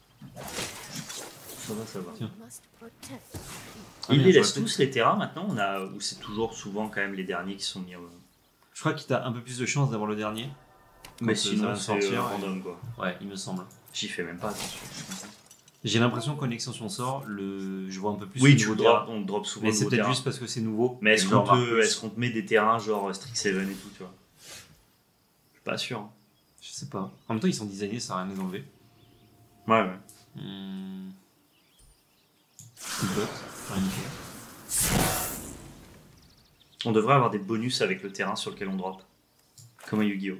Ça va. Tiens. Ils Ah, les merde, laissent j'aurais tous les terrains maintenant, ou c'est toujours souvent quand même les derniers qui sont mis au... Je crois qu'il a un peu plus de chance d'avoir le dernier. Mais Quand, ça sinon va c'est sortir, random quoi. Ouais, il me semble. J'y fais même pas attention. J'ai l'impression que quand l'extension sort, je vois un peu plus Oui, le tu niveau le terrain. drop, on drop souvent Mais le c'est nouveau peut-être terrain. juste parce que c'est nouveau. Mais et est-ce je qu'on remarque te, plus. est-ce qu'on te met des terrains genre Strixhaven et tout, tu vois? Je suis pas sûr. Hein. Je sais pas. En même temps, ils sont designés, ça n'a rien à les enlever. Ouais. Une botte, rien à faire. On devrait avoir des bonus avec le terrain sur lequel on drop. Comme un Yu-Gi-Oh!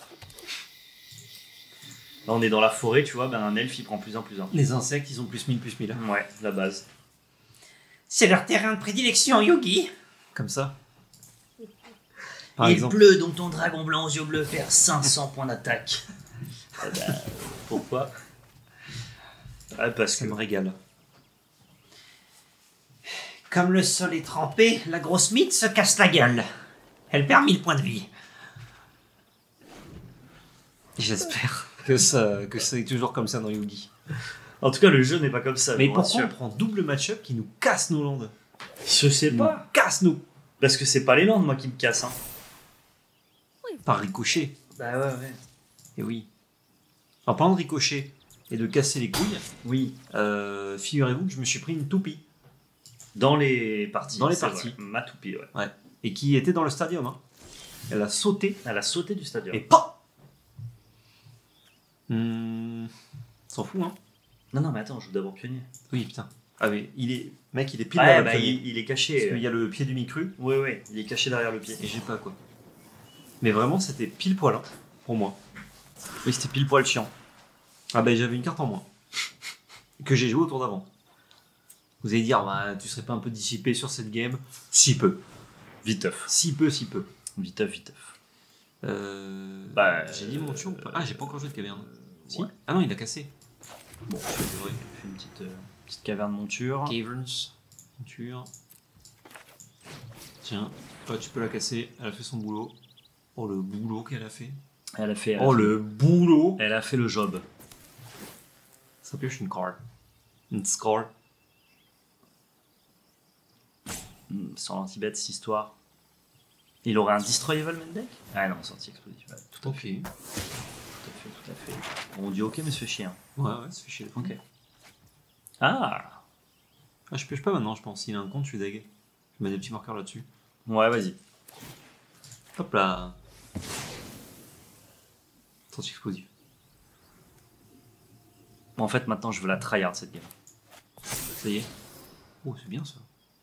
Là on est dans la forêt, tu vois, ben un elfe il prend plus 1 plus 1. Les insectes, ils ont plus 1000, plus 1000. Ouais, la base. C'est leur terrain de prédilection, Yugi. Comme ça. Par Il exemple. pleut, donc ton dragon blanc aux yeux bleus perd 500 points d'attaque. Eh ben, pourquoi? Ah, parce Ça que... me régale. Comme le sol est trempé, la grosse mythe se casse la gueule. Elle perd 1000 points de vie. J'espère que c'est toujours comme ça dans Yugi. En tout cas, le jeu n'est pas comme ça. Mais je vous pourquoi on rassure. prend double match-up qui nous casse nos landes? Je sais pas. Casse nous Parce que c'est pas les landes, moi, qui me cassent. Hein. Par ricochet. Bah ouais. Et oui. En parlant de ricochet et de casser les couilles, Oui. figurez-vous que je me suis pris une toupie. Dans les parties. Dans les c'est parties. vrai. Ma toupie, ouais. Et qui était dans le stadium. Hein. Elle a sauté Elle a sauté du stadium. et PAM S'en fout, hein. Non, mais attends, je joue d'abord pionnier. Oui, putain. Ah mais il est pile Ouais, derrière le bah, pionnier. il est Parce caché. qu'il y a le pied du mi-cru Oui, il est caché derrière le pied. et j'ai pas quoi. Mais vraiment, c'était pile poil hein, pour moi. Oui, c'était pile poil chiant. Ah ben j'avais une carte en moins. Que j'ai joué au tour d'avant. Vous allez dire, bah, tu serais pas un peu dissipé sur cette game? Si peu. Viteuf. Si peu, si peu. Viteuf. Bah, Bah, j'ai dit mon tio ou pas? Ah, j'ai pas encore joué de caverne. Si? ouais. Ah non, il a cassé. Bon, je fais une petite caverne monture. Caverns. Monture. Tiens, toi tu peux la casser. Elle a fait son boulot. Oh, le boulot qu'elle a fait. Le boulot. Elle a fait le job. Ça pioche une card. Une score. Sur l'anti-bet, cette histoire. Il aurait un Destroyable main deck? Ah non, sortie explosive. Ouais, tout à fait. Tout à fait. On dit ok, mais ça fait chier. Hein. Ouais, ça fait chier. Ok. Ah, je pioche pas maintenant, je pense. S'il a un compte, je suis dagué. Je mets des petits marqueurs là-dessus. ouais, vas-y. Hop là. Sortie explosive. Bon, en fait, maintenant, je veux la tryhard cette game. Ça y est. Oh, c'est bien ça.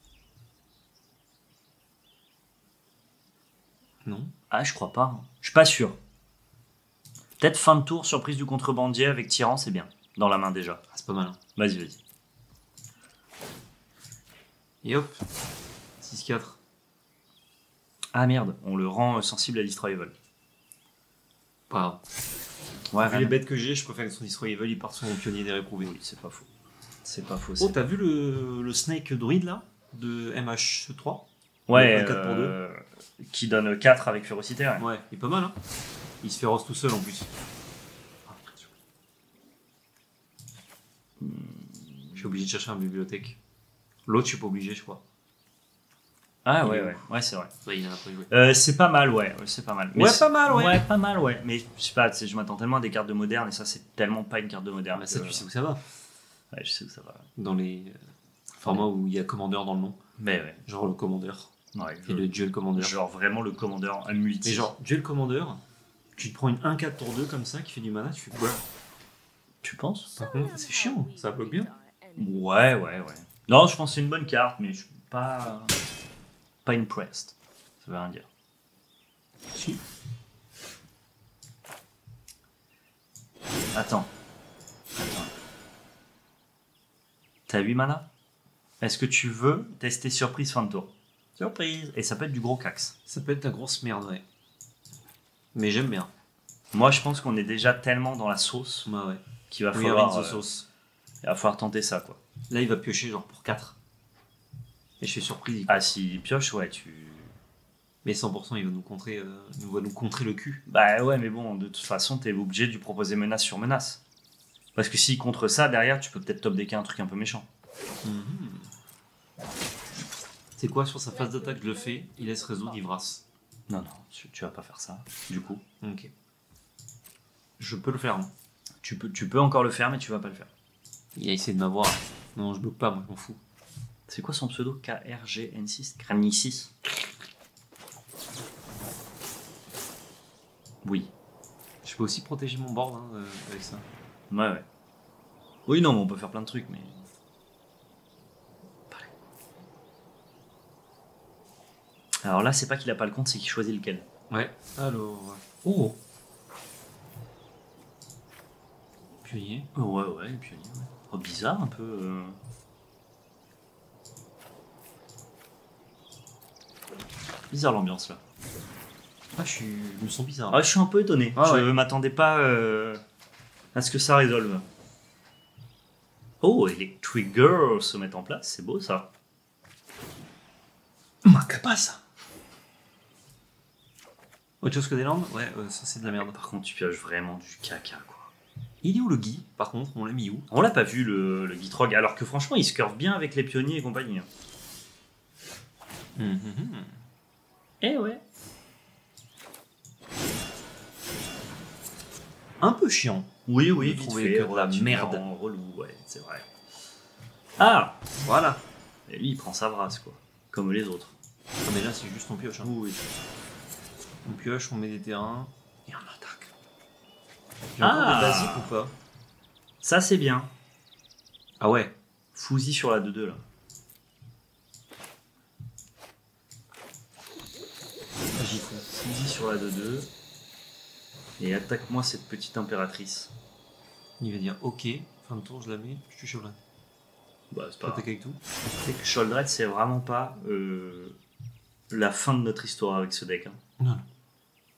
Non. Ah, je crois pas. Hein. Je suis pas sûr. Peut-être fin de tour, surprise du contrebandier avec tyran, c'est bien. Dans la main déjà. Ah, c'est pas mal. Hein. Vas-y. Et hop. 6-4. Ah merde, on le rend sensible à Destroyable. Pas grave. Ouais, Vu les bêtes que j'ai, je préfère que son Destroyable il parte sur mon pionnier des réprouvés. Oui, c'est pas faux. C'est pas faux. Oh, t'as vu le Snake Druid là de MH3? Ouais, 4 pour 2. Qui donne 4 avec férocité. Ouais. Ouais, il est pas mal, hein. Il se fait rose tout seul en plus. Je suis obligé de chercher une bibliothèque. L'autre, je suis pas obligé, je crois. Ah ouais, c'est vrai. Ouais, il en a pas joué. C'est pas mal, ouais, c'est pas mal. Mais Ouais, pas mal, ouais. Ouais, pas mal, ouais. Mais je sais pas, je m'attends tellement à des cartes de moderne et ça, c'est tellement pas une carte de moderne. Bah, ça, tu sais où ça va. Ouais, je sais où ça va. Dans les formats où il y a commandeur dans le nom. Mais ouais. Genre le commandeur. Ouais, Et le duel commandeur. Genre vraiment le commandeur à multi. Et genre, duel commandeur, tu te prends une 1-4 tour 2 comme ça qui fait du mana, tu fais quoi? Tu penses? Par contre, c'est chiant, ça bloque bien. Ouais. Non, je pense que c'est une bonne carte, mais je suis pas impressed. Ça veut rien dire. Si. Attends. T'as 8 mana? Est-ce que tu veux tester surprise fin de tour? Surprise! Et ça peut être du gros cax. Ça peut être la grosse merde, ouais. Mais j'aime bien. Moi, je pense qu'on est déjà tellement dans la sauce Ouais. qu'il va Oui, falloir, avec the sauce. il va falloir tenter ça, quoi. Là, il va piocher genre pour 4. Et je suis surpris. Ah, s'il pioche, ouais, Mais 100%, il va nous contrer, le cul. Bah ouais, mais bon, de toute façon, t'es obligé de lui proposer menace sur menace. Parce que s'il contre ça, derrière, tu peux peut-être top decker un truc un peu méchant. C'est quoi, sur sa phase d'attaque, je le fais, il laisse résoudre Ivras. Non, tu vas pas faire ça, du coup. Ok. Je peux le faire, hein. Tu peux encore le faire, mais tu vas pas le faire. Il a essayé de m'avoir. Non, je bloque pas, moi, je m'en fous. C'est quoi son pseudo? KRGN6 Kremni6. Oui. Je peux aussi protéger mon board hein, avec ça. Ouais. Oui, non, mais on peut faire plein de trucs, mais... Alors là, c'est pas qu'il a pas le compte, c'est qu'il choisit lequel. Ouais. Alors... Oh. Pionnier. Ouais, pionnier. Ouais. Oh, bizarre un peu. Bizarre l'ambiance là. Ah, je me sens bizarre. Ah, je suis un peu étonné. Ah, je m'attendais pas à ce que ça résolve. Oh, et les triggers se mettent en place, c'est beau ça. Macapaz. Autre chose que des landes? Ouais, ça c'est de la merde. Par contre, tu pioches vraiment du caca quoi. Il est où le Guy? Par contre, on l'a mis où? On l'a pas vu le Gitrog, alors que franchement, il se curve bien avec les pionniers et compagnie. Eh ouais. Un peu chiant. Oui, Je vite trouvais fait, que de la merde. Relou, ouais, c'est vrai. Ah, Voilà. et lui, il prend sa brasse, quoi. Comme les autres. Ah, mais là, c'est juste on pioche. Hein. Oui. On pioche, on met des terrains et on attaque. J'ai encore des basiques ou pas? Ça, c'est bien. Ah ouais. Fousi sur la 2-2, là. J'y fous. Fousi sur la 2-2. Et attaque-moi cette petite impératrice. Il va dire ok, fin de tour, je la mets, je tue Shogun. Bah, c'est Tu pas attaques avec tout. C'est que Sholdred, c'est vraiment pas la fin de notre histoire avec ce deck. Hein. Non.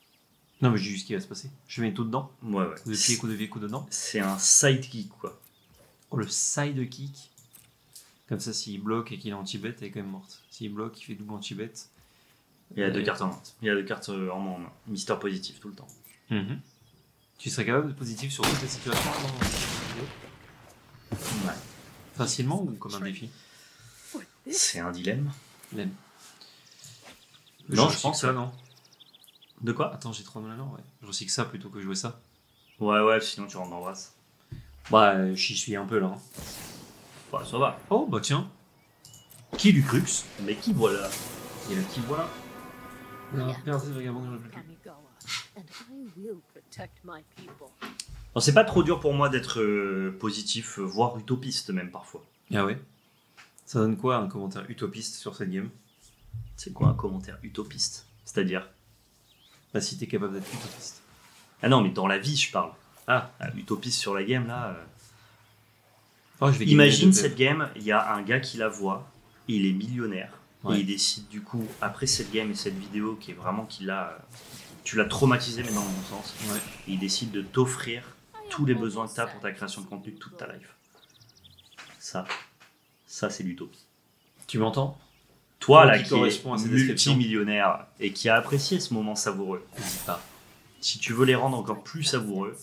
Non, mais je dis juste ce qui va se passer. Je mets tout dedans. Ouais. Coup de pied, coup de vie, coup dedans. C'est un sidekick, quoi. Oh, le side kick. Comme ça, s'il bloque et qu'il est anti-bet, elle est quand même morte. S'il bloque, il fait double anti-bet. Il y a 2 cartes en main. Il y a 2 cartes en main. Mister positif tout le temps. Tu serais capable de positif sur toutes les situations dans la vidéo? Ouais. Facilement ou comme un défi? C'est un dilemme. L'aime. Non, je recycle pense ça, non. De quoi? Attends, j'ai 3 mal alors, ouais. Je recycle ça plutôt que jouer ça. Ouais, sinon tu rentres dans brasse. Bah, j'y suis un peu là. Ouais, ça va. Oh, bah tiens. Qui du Crux? Mais qui voilà? Il y a le qui voilà. Non, perdez vagabond, je le plus. Kamigawa, and I will protect my people. Bon, c'est pas trop dur pour moi d'être positif, voire utopiste même parfois. Ah ouais. Ça donne quoi un commentaire utopiste sur cette game? C'est quoi un commentaire utopiste? C'est-à-dire? Bah, si t'es capable d'être utopiste. Ah non, mais dans la vie, je parle. Ah. Utopiste sur la game, là. Oh, je vais Imagine gagner cette game, il y a un gars qui la voit, il est millionnaire, Ouais. et il décide du coup, après cette game et cette vidéo qui est vraiment qu'il a. Tu l'as traumatisé, mais dans le bon sens. Ouais. Et il décide de t'offrir tous les besoins que tu as pour ta création de contenu toute ta life. Ça c'est l'utopie. Tu m'entends? Toi, Toi là, qui qui correspond à est cette description. multimillionnaire et qui a apprécié ce moment savoureux, N'hésite pas. si tu veux les rendre encore plus savoureux,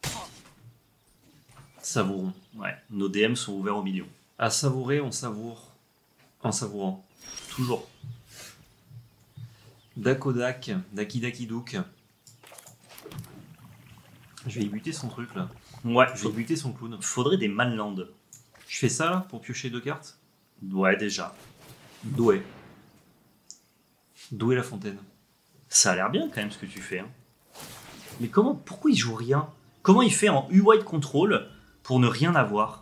Savourons. ouais, nos DM sont ouverts aux millions. À savourer, on savoure en savourant. Toujours. Dakodak, Daki Daki Douk. Je vais y buter son truc là. Ouais, Je vais y buter son clown. faudrait des manlands. Je fais ça là pour piocher 2 cartes. Ouais, déjà. Doué. Doué la fontaine. Ça a l'air bien quand même ce que tu fais. Hein. Mais pourquoi il joue rien? Comment il fait en U-White Control pour ne rien avoir?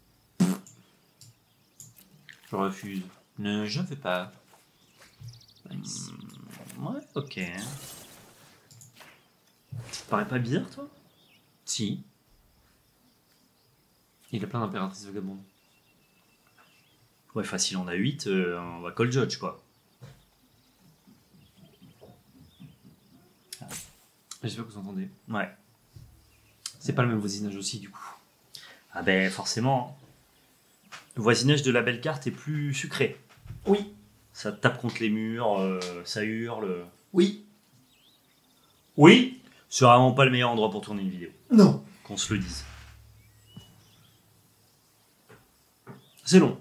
Je refuse. Ne, je ne fais pas. Ouais, ok. Ça te paraît pas bizarre, toi? Si. Il a plein d'impératrices vagabondes. Ouais, facile, on a 8, on va call judge, quoi. J'espère que vous entendez. Ouais. C'est pas le même voisinage aussi du coup. Ah ben, forcément. Le voisinage de la belle carte est plus sucré. Oui. Ça tape contre les murs, ça hurle. Oui. Oui, c'est vraiment pas le meilleur endroit pour tourner une vidéo. Non. Qu'on se le dise. C'est long.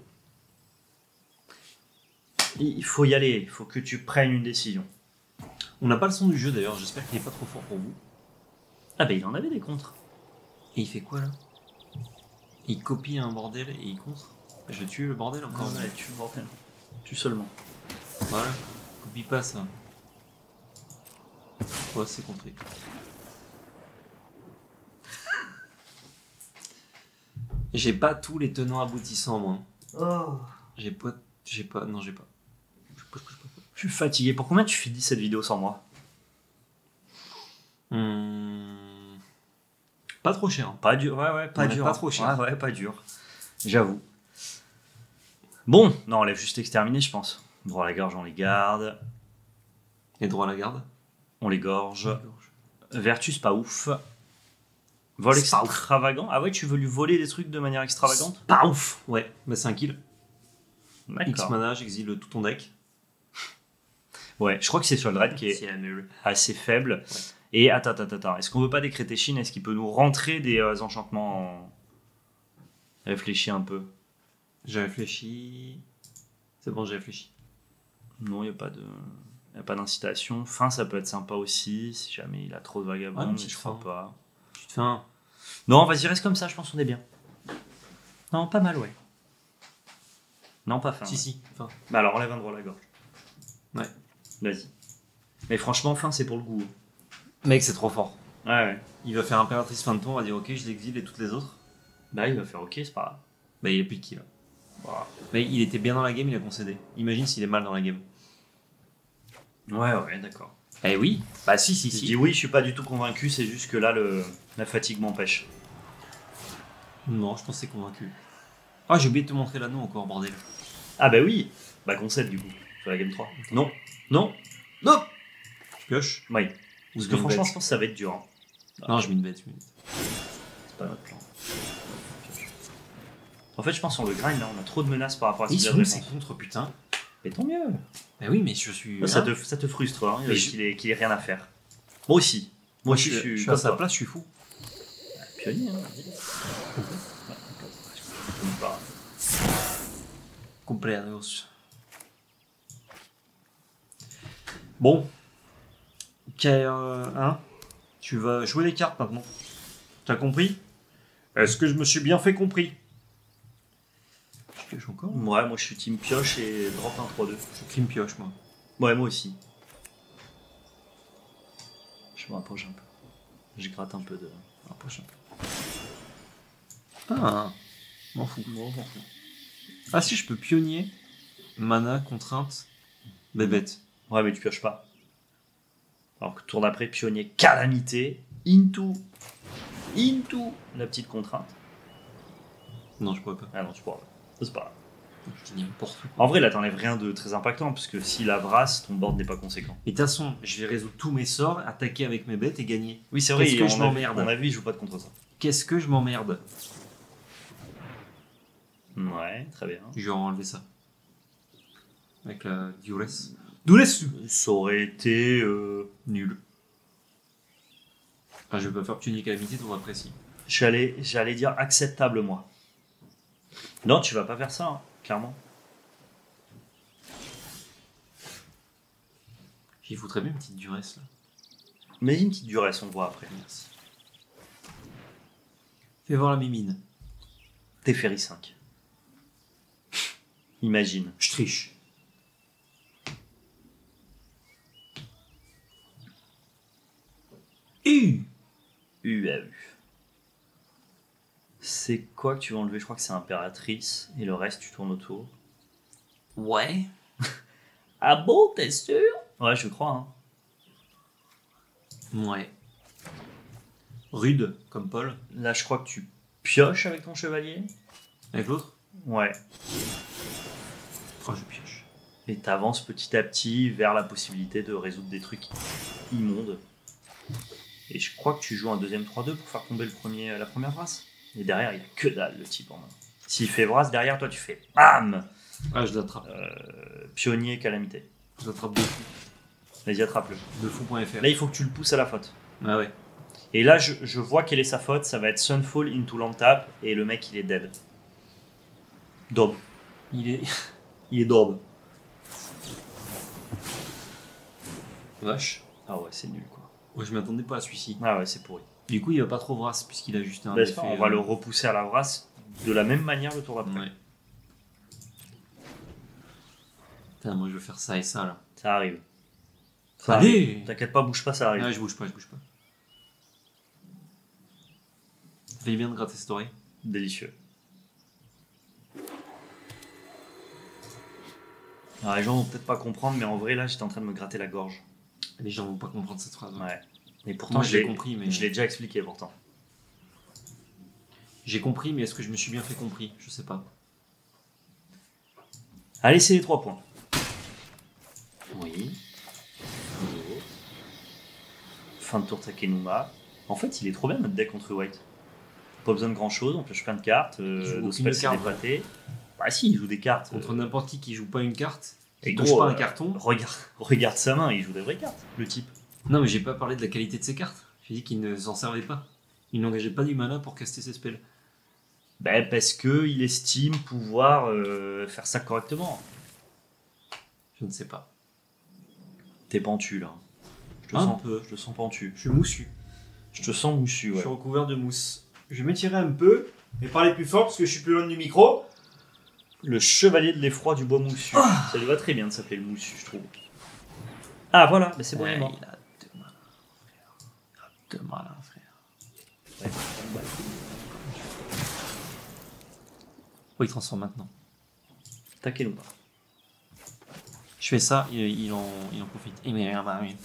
Il faut y aller, il faut que tu prennes une décision. On n'a pas le son du jeu d'ailleurs, j'espère qu'il est pas trop fort pour vous. Ah ben, il en avait des contres. Et il fait quoi là? Il copie un bordel et il contre? Je tue le bordel encore. ouais, tu bordel. Tu seulement. Voilà. Copie pas ça. Ouais, c'est compris. J'ai pas tous les tenants aboutissants moi. Oh. J'ai pas. Non, j'ai pas. Je suis fatigué. Pour combien tu finis cette vidéo sans moi? Pas trop cher. Hein. Pas dur, ouais, pas Ouais, dur. pas trop cher. Ouais, pas dur. J'avoue. Bon, non, on l'a juste exterminé, je pense. Droit à la gorge, on les garde. Et droit à la garde. On les gorge. Vertus, pas ouf. Vol C'est pas ouf. extravagant. Ah ouais, tu veux lui voler des trucs de manière extravagante? Pas ouf. Ouais, bah c'est un kill. X D'accord. mana, j'exile tout ton deck. Ouais, je crois que c'est sur le raid qui est C'est la nulle. assez faible. Et attends. Est-ce qu'on veut pas décréter Chine? Est-ce qu'il peut nous rentrer des enchantements en... Réfléchis un peu. J'ai réfléchi. C'est bon, j'ai réfléchi. Non, il n'y a pas d'incitation. Fin, ça peut être sympa aussi, si jamais il a trop de vagabonds, Ouais, une mais petite je crois fin. pas. Tu te fais un. Non, vas-y, reste comme ça, je pense qu'on est bien. Non, pas mal, ouais. Non, pas fin. Si. Enfin. Bah alors, enlève un droit à la gorge. Ouais. Vas-y. Mais franchement, fin, c'est pour le goût. Mec, c'est trop fort. Ouais. Il va faire impératrice fin de tour, on va dire ok, je l'exile et toutes les autres. Bah, il va faire ok, c'est pas grave. Bah, il a plus de kill. Voilà. Mais il était bien dans la game, il a concédé. Imagine s'il est mal dans la game. Ouais, d'accord. Eh oui. Bah, si. Je dis oui, je suis pas du tout convaincu, c'est juste que là, la fatigue m'empêche. Non, je pense que c'est convaincu. Ah, j'ai oublié de te montrer l'anneau encore, bordel. Ah bah oui. Bah, concède du coup, sur la game 3. Non. Je pioche. Oui. Ou Parce je que mets une franchement, bête. je pense que ça va être dur. Hein. Non, je mets une bête. C'est pas notre plan. En fait, je pense sur le grind, là, on a trop de menaces par rapport à ce Ils qu'il a sont de c'est défense. contre, putain. Mais tant mieux. Bah oui, mais je suis. Ça hein. ça te frustre hein, Mais qu'il ait rien à faire. Moi aussi. Moi, je suis à comme sa toi. place, je suis fou. Pionnier, hein, vas-y. Ouais, je comprends pas. Compleanos. Bon. Hein, tu vas jouer les cartes maintenant. T'as compris? Est-ce que je me suis bien fait compris? Je pioche encore? Ouais, moi je suis team pioche et drop 1-3-2. Je crime pioche, moi. Ouais, moi aussi. Je me rapproche un peu. Je gratte un peu de. Rapproche un peu. Ah, m'en fous. Ah si, je peux pionnier, mana, contrainte, bébête. Ouais, mais tu pioches pas. Alors que tour d'après, pionnier, calamité, into la petite contrainte. Non, je pourrais pas. Ah non, tu pourras pas. Ça, c'est pas grave. Je dis n'importe quoi. En vrai, là, t'enlèves rien de très impactant, parce que si la brasse, ton board n'est pas conséquent. Mais de toute façon, je vais résoudre tous mes sorts, attaquer avec mes bêtes et gagner. Oui, c'est vrai, vrai, Qu'est-ce que je m'emmerde. On a vu, il joue pas de contre ça. Qu'est-ce que je m'emmerde? Ouais, très bien. Je vais enlever ça. Avec la duresse. Duresse. Ça aurait été Nul. Enfin, je vais pas faire pionnier calamité, tour d'après si. J'allais dire acceptable, moi. Non, tu vas pas faire ça, hein, clairement. J'y foutrais bien une petite duresse là. Mais une petite duresse, on voit après. Merci. Fais voir la mimine. Teferi 5. Imagine. Je triche. UAU. C'est quoi que tu vas enlever? Je crois que c'est impératrice. Et le reste, tu tournes autour. Ouais. Ah bon, t'es sûr? Ouais, je crois. Hein. Ouais. Rude, comme Paul. Là, je crois que tu pioches avec ton chevalier. Avec l'autre? Ouais. Oh, je pioche. Et t'avances petit à petit vers la possibilité de résoudre des trucs immondes. Et je crois que tu joues un deuxième 3-2 pour faire tomber la première brasse. Et derrière, il n'y a que dalle, le type en main. S'il fait brasse, derrière toi, tu fais BAM Ah, je l'attrape. Pionnier, calamité. Je l'attrape de fou. Vas-y, attrape-le. De fou.fr. Là, il faut que tu le pousses à la faute. Ah ouais. Et là, je vois quelle est sa faute. Ça va être Sunfall into land tap. Et le mec, il est dead. Daube. Il est. Il est daube. Vache. Ah ouais, c'est nul, quoi. Ouais, je m'attendais pas à celui-ci. Ah ouais, c'est pourri. Du coup, il va pas trop brasse puisqu'il a juste un. Bah, c'est effet, pas grave, on va le repousser à la brasse de la même manière le tour d'après. Ouais. Putain, moi je veux faire ça et ça là. Ça arrive. Allez. T'inquiète pas, bouge pas, ça arrive. Ah, je bouge pas. Fais bien de gratter cette oreille. Délicieux. Alors, les gens vont peut-être pas comprendre, mais en vrai, là, j'étais en train de me gratter la gorge. Les gens vont pas comprendre cette phrase. Ouais. Et pourtant, Moi, je l'ai compris, mais. Je l'ai déjà expliqué pourtant. J'ai compris, mais est-ce que je me suis bien fait compris? Je sais pas. Allez, c'est les 3 points. Oui. Fin de tour Takenuma. En fait, il est trop bien notre deck contre White. Pas besoin de grand chose, on pioche plein de cartes. joue Nos aucune spells, c'est carte, dépraté. Bah si, il joue des cartes. Contre n'importe qui joue pas une carte, Et qui touche gros, pas un carton. regarde sa main, il joue des vraies cartes, le type. Non, mais j'ai pas parlé de la qualité de ses cartes. J'ai dit qu'il ne s'en servait pas. Il n'engageait pas du mana pour caster ses spells. Ben, parce qu'il estime pouvoir faire ça correctement. Je ne sais pas. T'es pentu là. Un peu. Je te sens pentu. Je suis moussu. Je te sens moussu, Je ouais. suis recouvert de mousse. Je vais m'étirer un peu et parler plus fort parce que je suis plus loin du micro. Le chevalier de l'effroi du bois moussu. Ça lui va très bien de s'appeler le moussu, je trouve. Ah voilà, ben c'est bon, il est mort. Il a deux malins, frère. Il a deux malins, frère. Ouais. Oh, il transforme maintenant. Takenuma. Je fais ça, il en profite. Et mais merde, oui.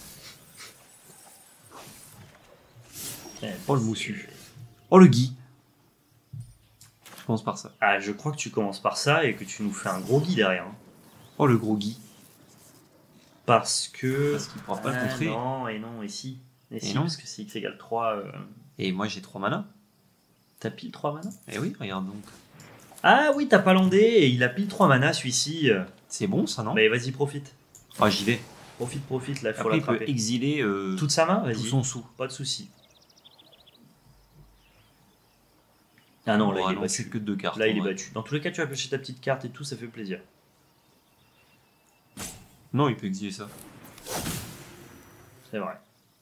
Oh le moussu. Oh le Guy. Je commence par ça. Ah, je crois que tu commences par ça et que tu nous fais un gros Guy derrière. Hein. Oh le gros Guy. Parce que. Parce qu'il pourra pas le contrer. Non, et non, et si. Et si, non. parce que c'est x égale 3. Et moi j'ai 3 manas. T'as pile 3 mana. Eh oui, regarde donc. Ah oui, t'as pas landé et il a pile 3 mana celui-ci. C'est bon ça, non? Mais vas-y, profite. Ah, j'y vais. Profite, là, il faut Après, il peut l'attraper. exiler Toute sa main, tout vas-y. son sou. Pas de soucis. Ah non, là, Bon, il est non, c'est battu. que 2 cartes. Là, il en est vrai. battu. Dans tous les cas, tu vas piocher ta petite carte et tout, ça fait plaisir. Non, il peut exiler ça. C'est vrai.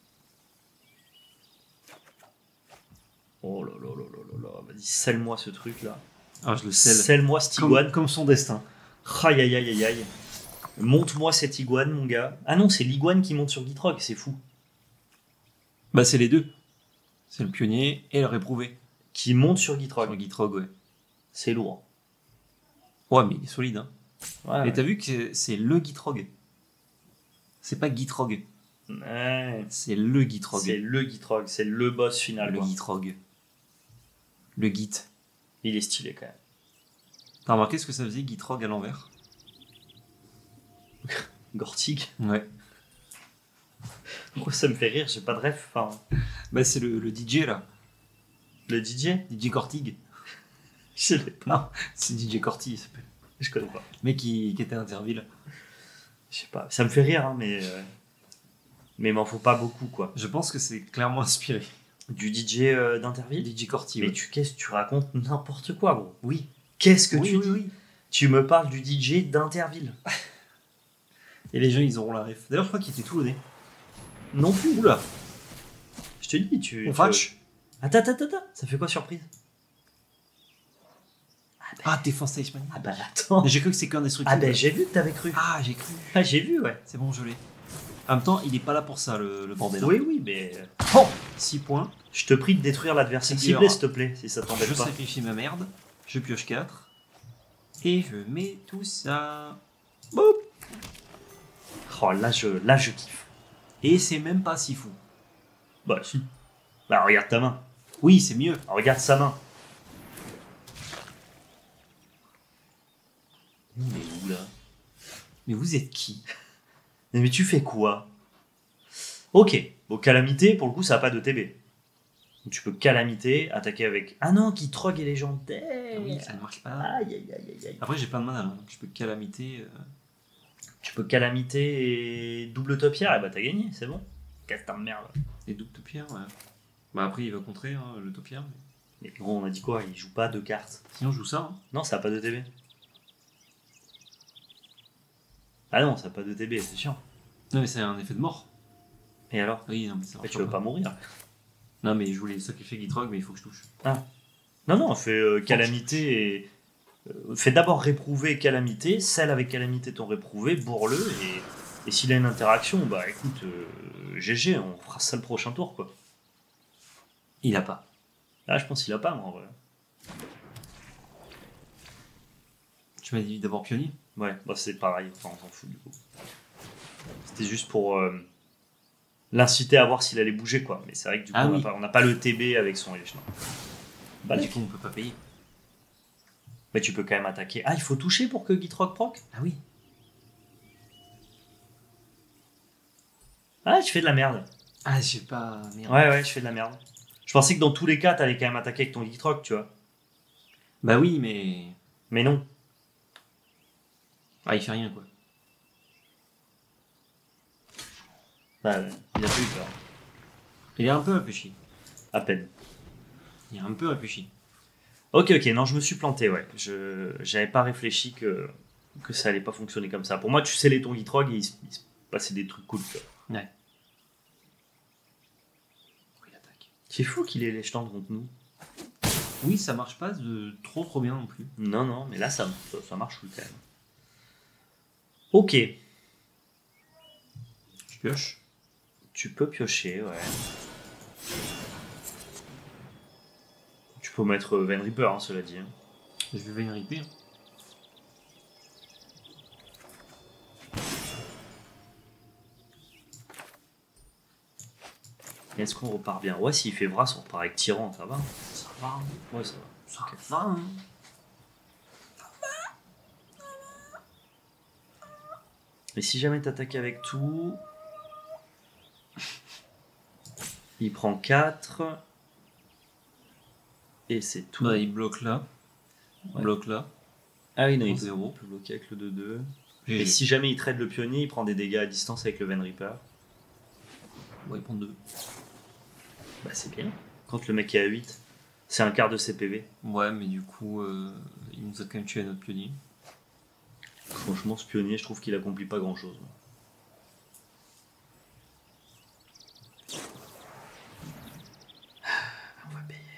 Oh là là là là là là. Vas-y, scelle-moi ce truc là. Ah, je le scelle. Scelle-moi cette iguane. Comme son destin. Aïe aïe aïe aïe aïe. Monte-moi cette iguane, mon gars. Ah non, c'est l'iguane qui monte sur Gitrog, c'est fou. Bah, c'est les deux. C'est le pionnier et le réprouvé. Qui monte sur Gitrog. Sur Gitrog, ouais. C'est lourd. Ouais, mais il est solide, hein. Ouais, Et t'as vu que c'est le Gitrog. C'est pas Gitrog. ouais. C'est le Gitrog. C'est le Gitrog, c'est le boss final. Le Quoi. Gitrog. Le Git. Il est stylé quand même. T'as remarqué ce que ça faisait Gitrog à l'envers? Gortig. Ouais. Pourquoi ça me fait rire, j'ai pas de ref. Enfin, Bah, c'est le DJ là. le DJ, DJ Cortig. je l'ai pas. Non, c'est DJ Corti, il s'appelle. Je connais pas. Le mec qui était à Interville. Je sais pas. Ça me fait rire, hein, mais il m'en faut pas beaucoup quoi. Je pense que c'est clairement inspiré. Du DJ d'Interville. DJ Corti, Mais ouais. qu'est-ce que tu racontes n'importe quoi, gros. Oui. Qu'est-ce que Oui, tu oui, dis oui. Tu me parles du DJ d'Interville. Et les gens, ils auront la ref. D'ailleurs, je crois qu'il était toulonnais. Non plus. Oula. Je te dis, tu. On fatch. Attends. Ça fait quoi surprise? Ah, défense Talisman. Ah bah attends. J'ai cru que c'est qu'un destructible. Ah bah j'ai vu que t'avais cru. Ah, j'ai cru. Ah j'ai vu, ouais. C'est bon, je l'ai. En même temps, il est pas là pour ça, le bordel. Oui, mais 6 points. je te prie de détruire l'adversaire C'est ciblé, dur. s'il te plaît, si ça t'embête Je pas. sacrifie ma merde. Je pioche 4. Et je mets tout ça. Boum. Oh, là je kiffe. Et c'est même pas si fou. Bah si. Bah regarde ta main. Oui, c'est mieux. Regarde sa main. Mais où là? Mais vous êtes qui? Mais tu fais quoi? Ok. Bon, calamité, pour le coup, ça n'a pas de TB. Donc, tu peux calamité, attaquer avec. Ah non, qui trogue est légendaire. Oui, ça ne marche pas. Aïe aïe aïe aïe aïe. Après, j'ai plein de mana là, donc je peux calamité. Tu peux calamité et double topière, et bah t'as gagné, c'est bon. Casse ta merde. Et double topière, ouais. Bah après, il va contrer hein, le topière. Mais... Mais gros, on a dit quoi? Il joue pas deux cartes. Sinon, je joue ça. Hein. Non, ça n'a pas de TB. Ah non, ça n'a pas de TB, c'est chiant. Non, mais c'est un effet de mort. Et alors? Oui, non, mais ça Mais marche tu veux pas mourir? Non, mais je voulais sacrifier Gitrog, mais il faut que je touche. Non, fais calamité et. Fais d'abord réprouver calamité, celle avec calamité ton réprouvé, bourre-le, et s'il a une interaction, bah écoute, GG, on fera ça le prochain tour quoi. Il a pas. Là, je pense qu'il a pas, moi en vrai. Tu m'as dit d'abord pionnier. Ouais, bah c'est pareil, enfin on s'en fout du coup. C'était juste pour l'inciter à voir s'il allait bouger quoi, mais c'est vrai que du coup Ah on oui. n'a pas le TB avec son Elechna. Bah, Du coup, on peut pas payer. mais tu peux quand même attaquer. Ah, il faut toucher pour que Gitrog proc? Ah oui. Ah, je fais de la merde. Ah, j'ai pas. Merde. Ouais, je fais de la merde. Je pensais que dans tous les cas, t'allais quand même attaquer avec ton Gitrog, tu vois. Bah oui, mais. Mais non. Ah, il fait rien quoi. Bah, il a pas eu peur. Il est un peu réfléchi. À peine. Il est un peu réfléchi. Ok, non, je me suis planté, ouais. J'avais pas réfléchi que ça allait pas fonctionner comme ça. Pour moi, tu scellais ton Gitrog et il se passait des trucs cool, tu vois. Ouais. Il attaque. C'est fou qu'il ait les jetons contre nous. Oui, ça marche pas de trop bien non plus. Non, mais là, ça marche quand même. Ok. Je pioche. Tu peux piocher, ouais. Tu peux mettre Van Reaper, hein, cela dit. Hein. Je vais venir ripper. Est-ce qu'on repart bien? Ouais, s'il fait Vras, on repart avec Tyran, ça va. Ça va. Hein. Ouais, ça va. Ça va. Hein. Et si jamais t'attaques avec tout... Il prend 4. Et c'est tout. Bah, il bloque là. Ouais. Bloc là. Ah oui, non, il 0. peut bloquer avec le 2-2. GG. Et si jamais il trade le pionnier, il prend des dégâts à distance avec le Ven Reaper. On va y prendre 2. Bah c'est bien. Quand le mec est à 8, c'est un quart de CPV. Ouais, mais du coup, il nous a quand même tué notre pionnier. Franchement, ce pionnier, je trouve qu'il accomplit pas grand chose. On va payer.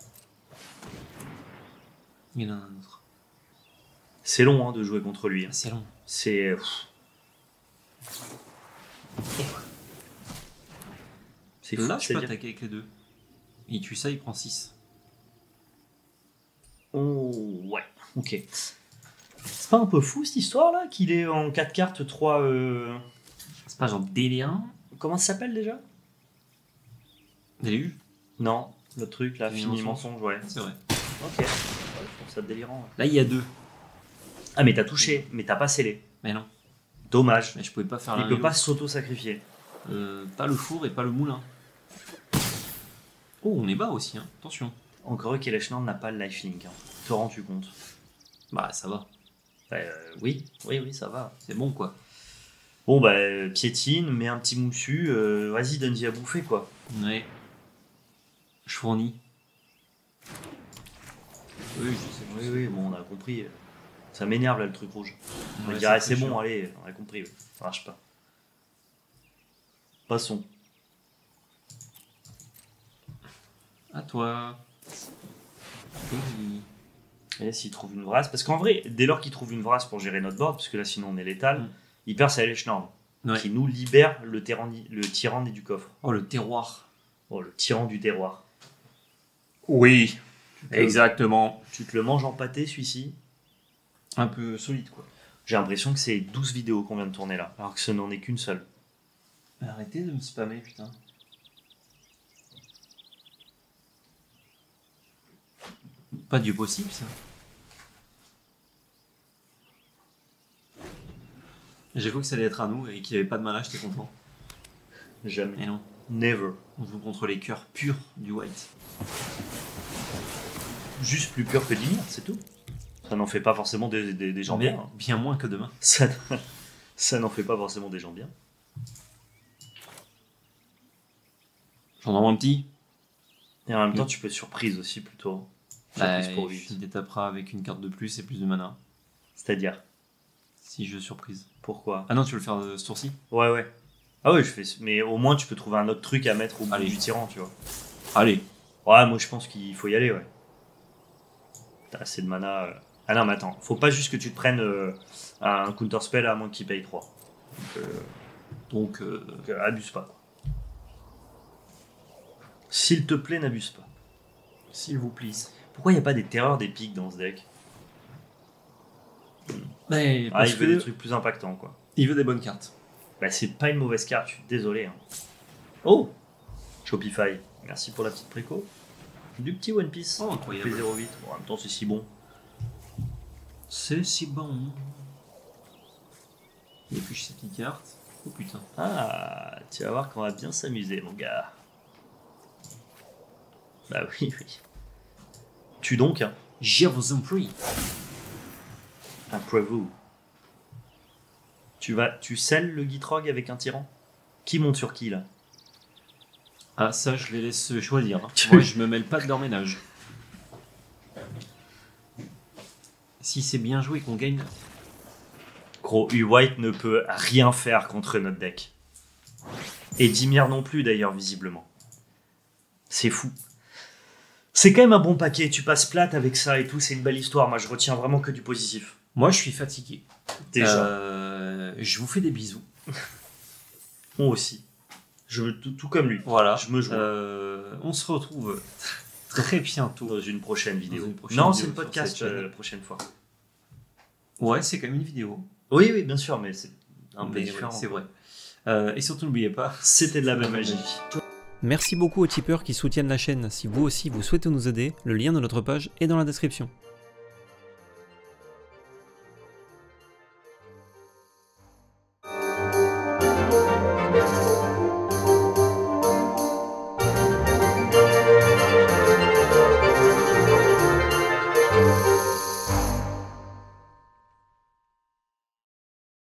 Il en a un autre. C'est long de jouer contre lui. Ah, c'est long. C'est. C'est fou. Là, je peux c'est-à-dire- attaquer avec les deux. Il tue ça, il prend 6. Oh, ouais, ok. C'est pas un peu fou cette histoire là qu'il est en 4 cartes 3. C'est pas genre délirant. Comment ça s'appelle déjà? Déluge. Non, le truc là, Fini fini mensonge. mensonge, ouais. C'est vrai. Ok. Ouais, je trouve ça délirant. Ouais. Là, il y a 2. Ah, mais t'as touché, mais t'as pas scellé. Mais non. Dommage. Mais je pouvais pas faire Il l'un peut et pas l'autre. s'auto-sacrifier. Pas le four et pas le moulin. Oh, on est bas aussi, hein. Attention. Encore eux qu'Elechland n'a pas le lifelink. Hein. Te rends-tu compte? Bah, ça va. Oui, ça va. C'est bon, quoi. Bon, bah, piétine, mets un petit moussu, vas-y, donne-y à bouffer, quoi. Ouais. Je fournis. Oui, je sais. Oui, bon, on a compris. Ça m'énerve, là, le truc rouge. On Ouais, va dire, c'est c'est bon, chiant. allez, on a compris. Ouais. Ça marche pas. Passons. À toi. Oui. Et s'il trouve une vrasse, parce qu'en vrai, dès lors qu'il trouve une vrasse pour gérer notre board, parce que là, sinon, on est létal, Mm. il perd sa Elechland, Ouais. qui nous libère le tyran du coffre. Oh, le terroir. Oh, le tyran du terroir. Oui. te- Exactement. Tu te le manges en pâté, celui-ci. Un peu solide, quoi. J'ai l'impression que c'est 12 vidéos qu'on vient de tourner là, alors que ce n'en est qu'une seule. Arrêtez de me spammer, putain. Pas du possible, ça. J'ai cru que ça allait être à nous et qu'il n'y avait pas de mana, j'étais content. Jamais. Et non, Never. on joue contre les cœurs purs du white. Juste plus pur que Dimir, c'est tout. Ça n'en fait pas forcément des gens bien. hein. Bien moins que demain. Ça n'en fait pas forcément des gens bien. J'en envoie un petit. Et en même temps, tu peux surprise aussi plutôt. Surprise pour il 8. détapera avec une carte de plus et plus de mana. C'est-à-dire, Si je surprise. pourquoi? Ah non, tu veux le faire ce tour-ci? Ouais. Ah ouais, je fais. Mais au moins, tu peux trouver un autre truc à mettre au bout Allez. du tyran, tu vois. Allez. Ouais, moi je pense qu'il faut y aller, ouais. T'as assez de mana. Ah non, mais attends, faut pas juste que tu te prennes un counter spell à moins qu'il paye 3. Donc, abuse pas. S'il te plaît, n'abuse pas. S'il vous plaît. Pourquoi il n'y a pas des terreurs d'épique dans ce deck? Mais Ah, parce il veut que des trucs plus impactants, quoi. il veut des bonnes cartes. Bah, c'est pas une mauvaise carte, je suis désolé. hein. Oh, Shopify, merci pour la petite préco. Du petit One Piece. Oh, incroyable. P08. Bon, en même temps, c'est si bon. C'est si bon. Il épluche ses petites cartes. Oh putain. Ah, tu vas voir qu'on va bien s'amuser, mon gars. Bah oui. Tu donc, hein. Je vous en prie. Après vous. Tu scelles le Gitrog avec un tyran? Qui monte sur qui, là? Ah, ça, je les laisse choisir. hein. Moi, je me mêle pas de leur ménage. Si c'est bien joué qu'on gagne. Gros, U-White ne peut rien faire contre notre deck. Et Dimir non plus, d'ailleurs, visiblement. C'est fou. C'est quand même un bon paquet. Tu passes plate avec ça et tout. C'est une belle histoire. Moi, je retiens vraiment que du positif. Moi, je suis fatigué. Déjà. Je vous fais des bisous. Moi aussi. Je veux tout comme lui. Voilà. Je me joue. On se retrouve très bientôt. Dans une prochaine vidéo. Dans une prochaine Non, vidéo c'est le sur podcast cette chaîne. la prochaine fois. Ouais, c'est quand même une vidéo. Oui, bien sûr, mais c'est un peu Mais différent. ouais, c'est vrai. Et surtout, n'oubliez pas. C'était de la même magie. Merci beaucoup aux tipeurs qui soutiennent la chaîne. Si vous aussi vous souhaitez nous aider, le lien de notre page est dans la description.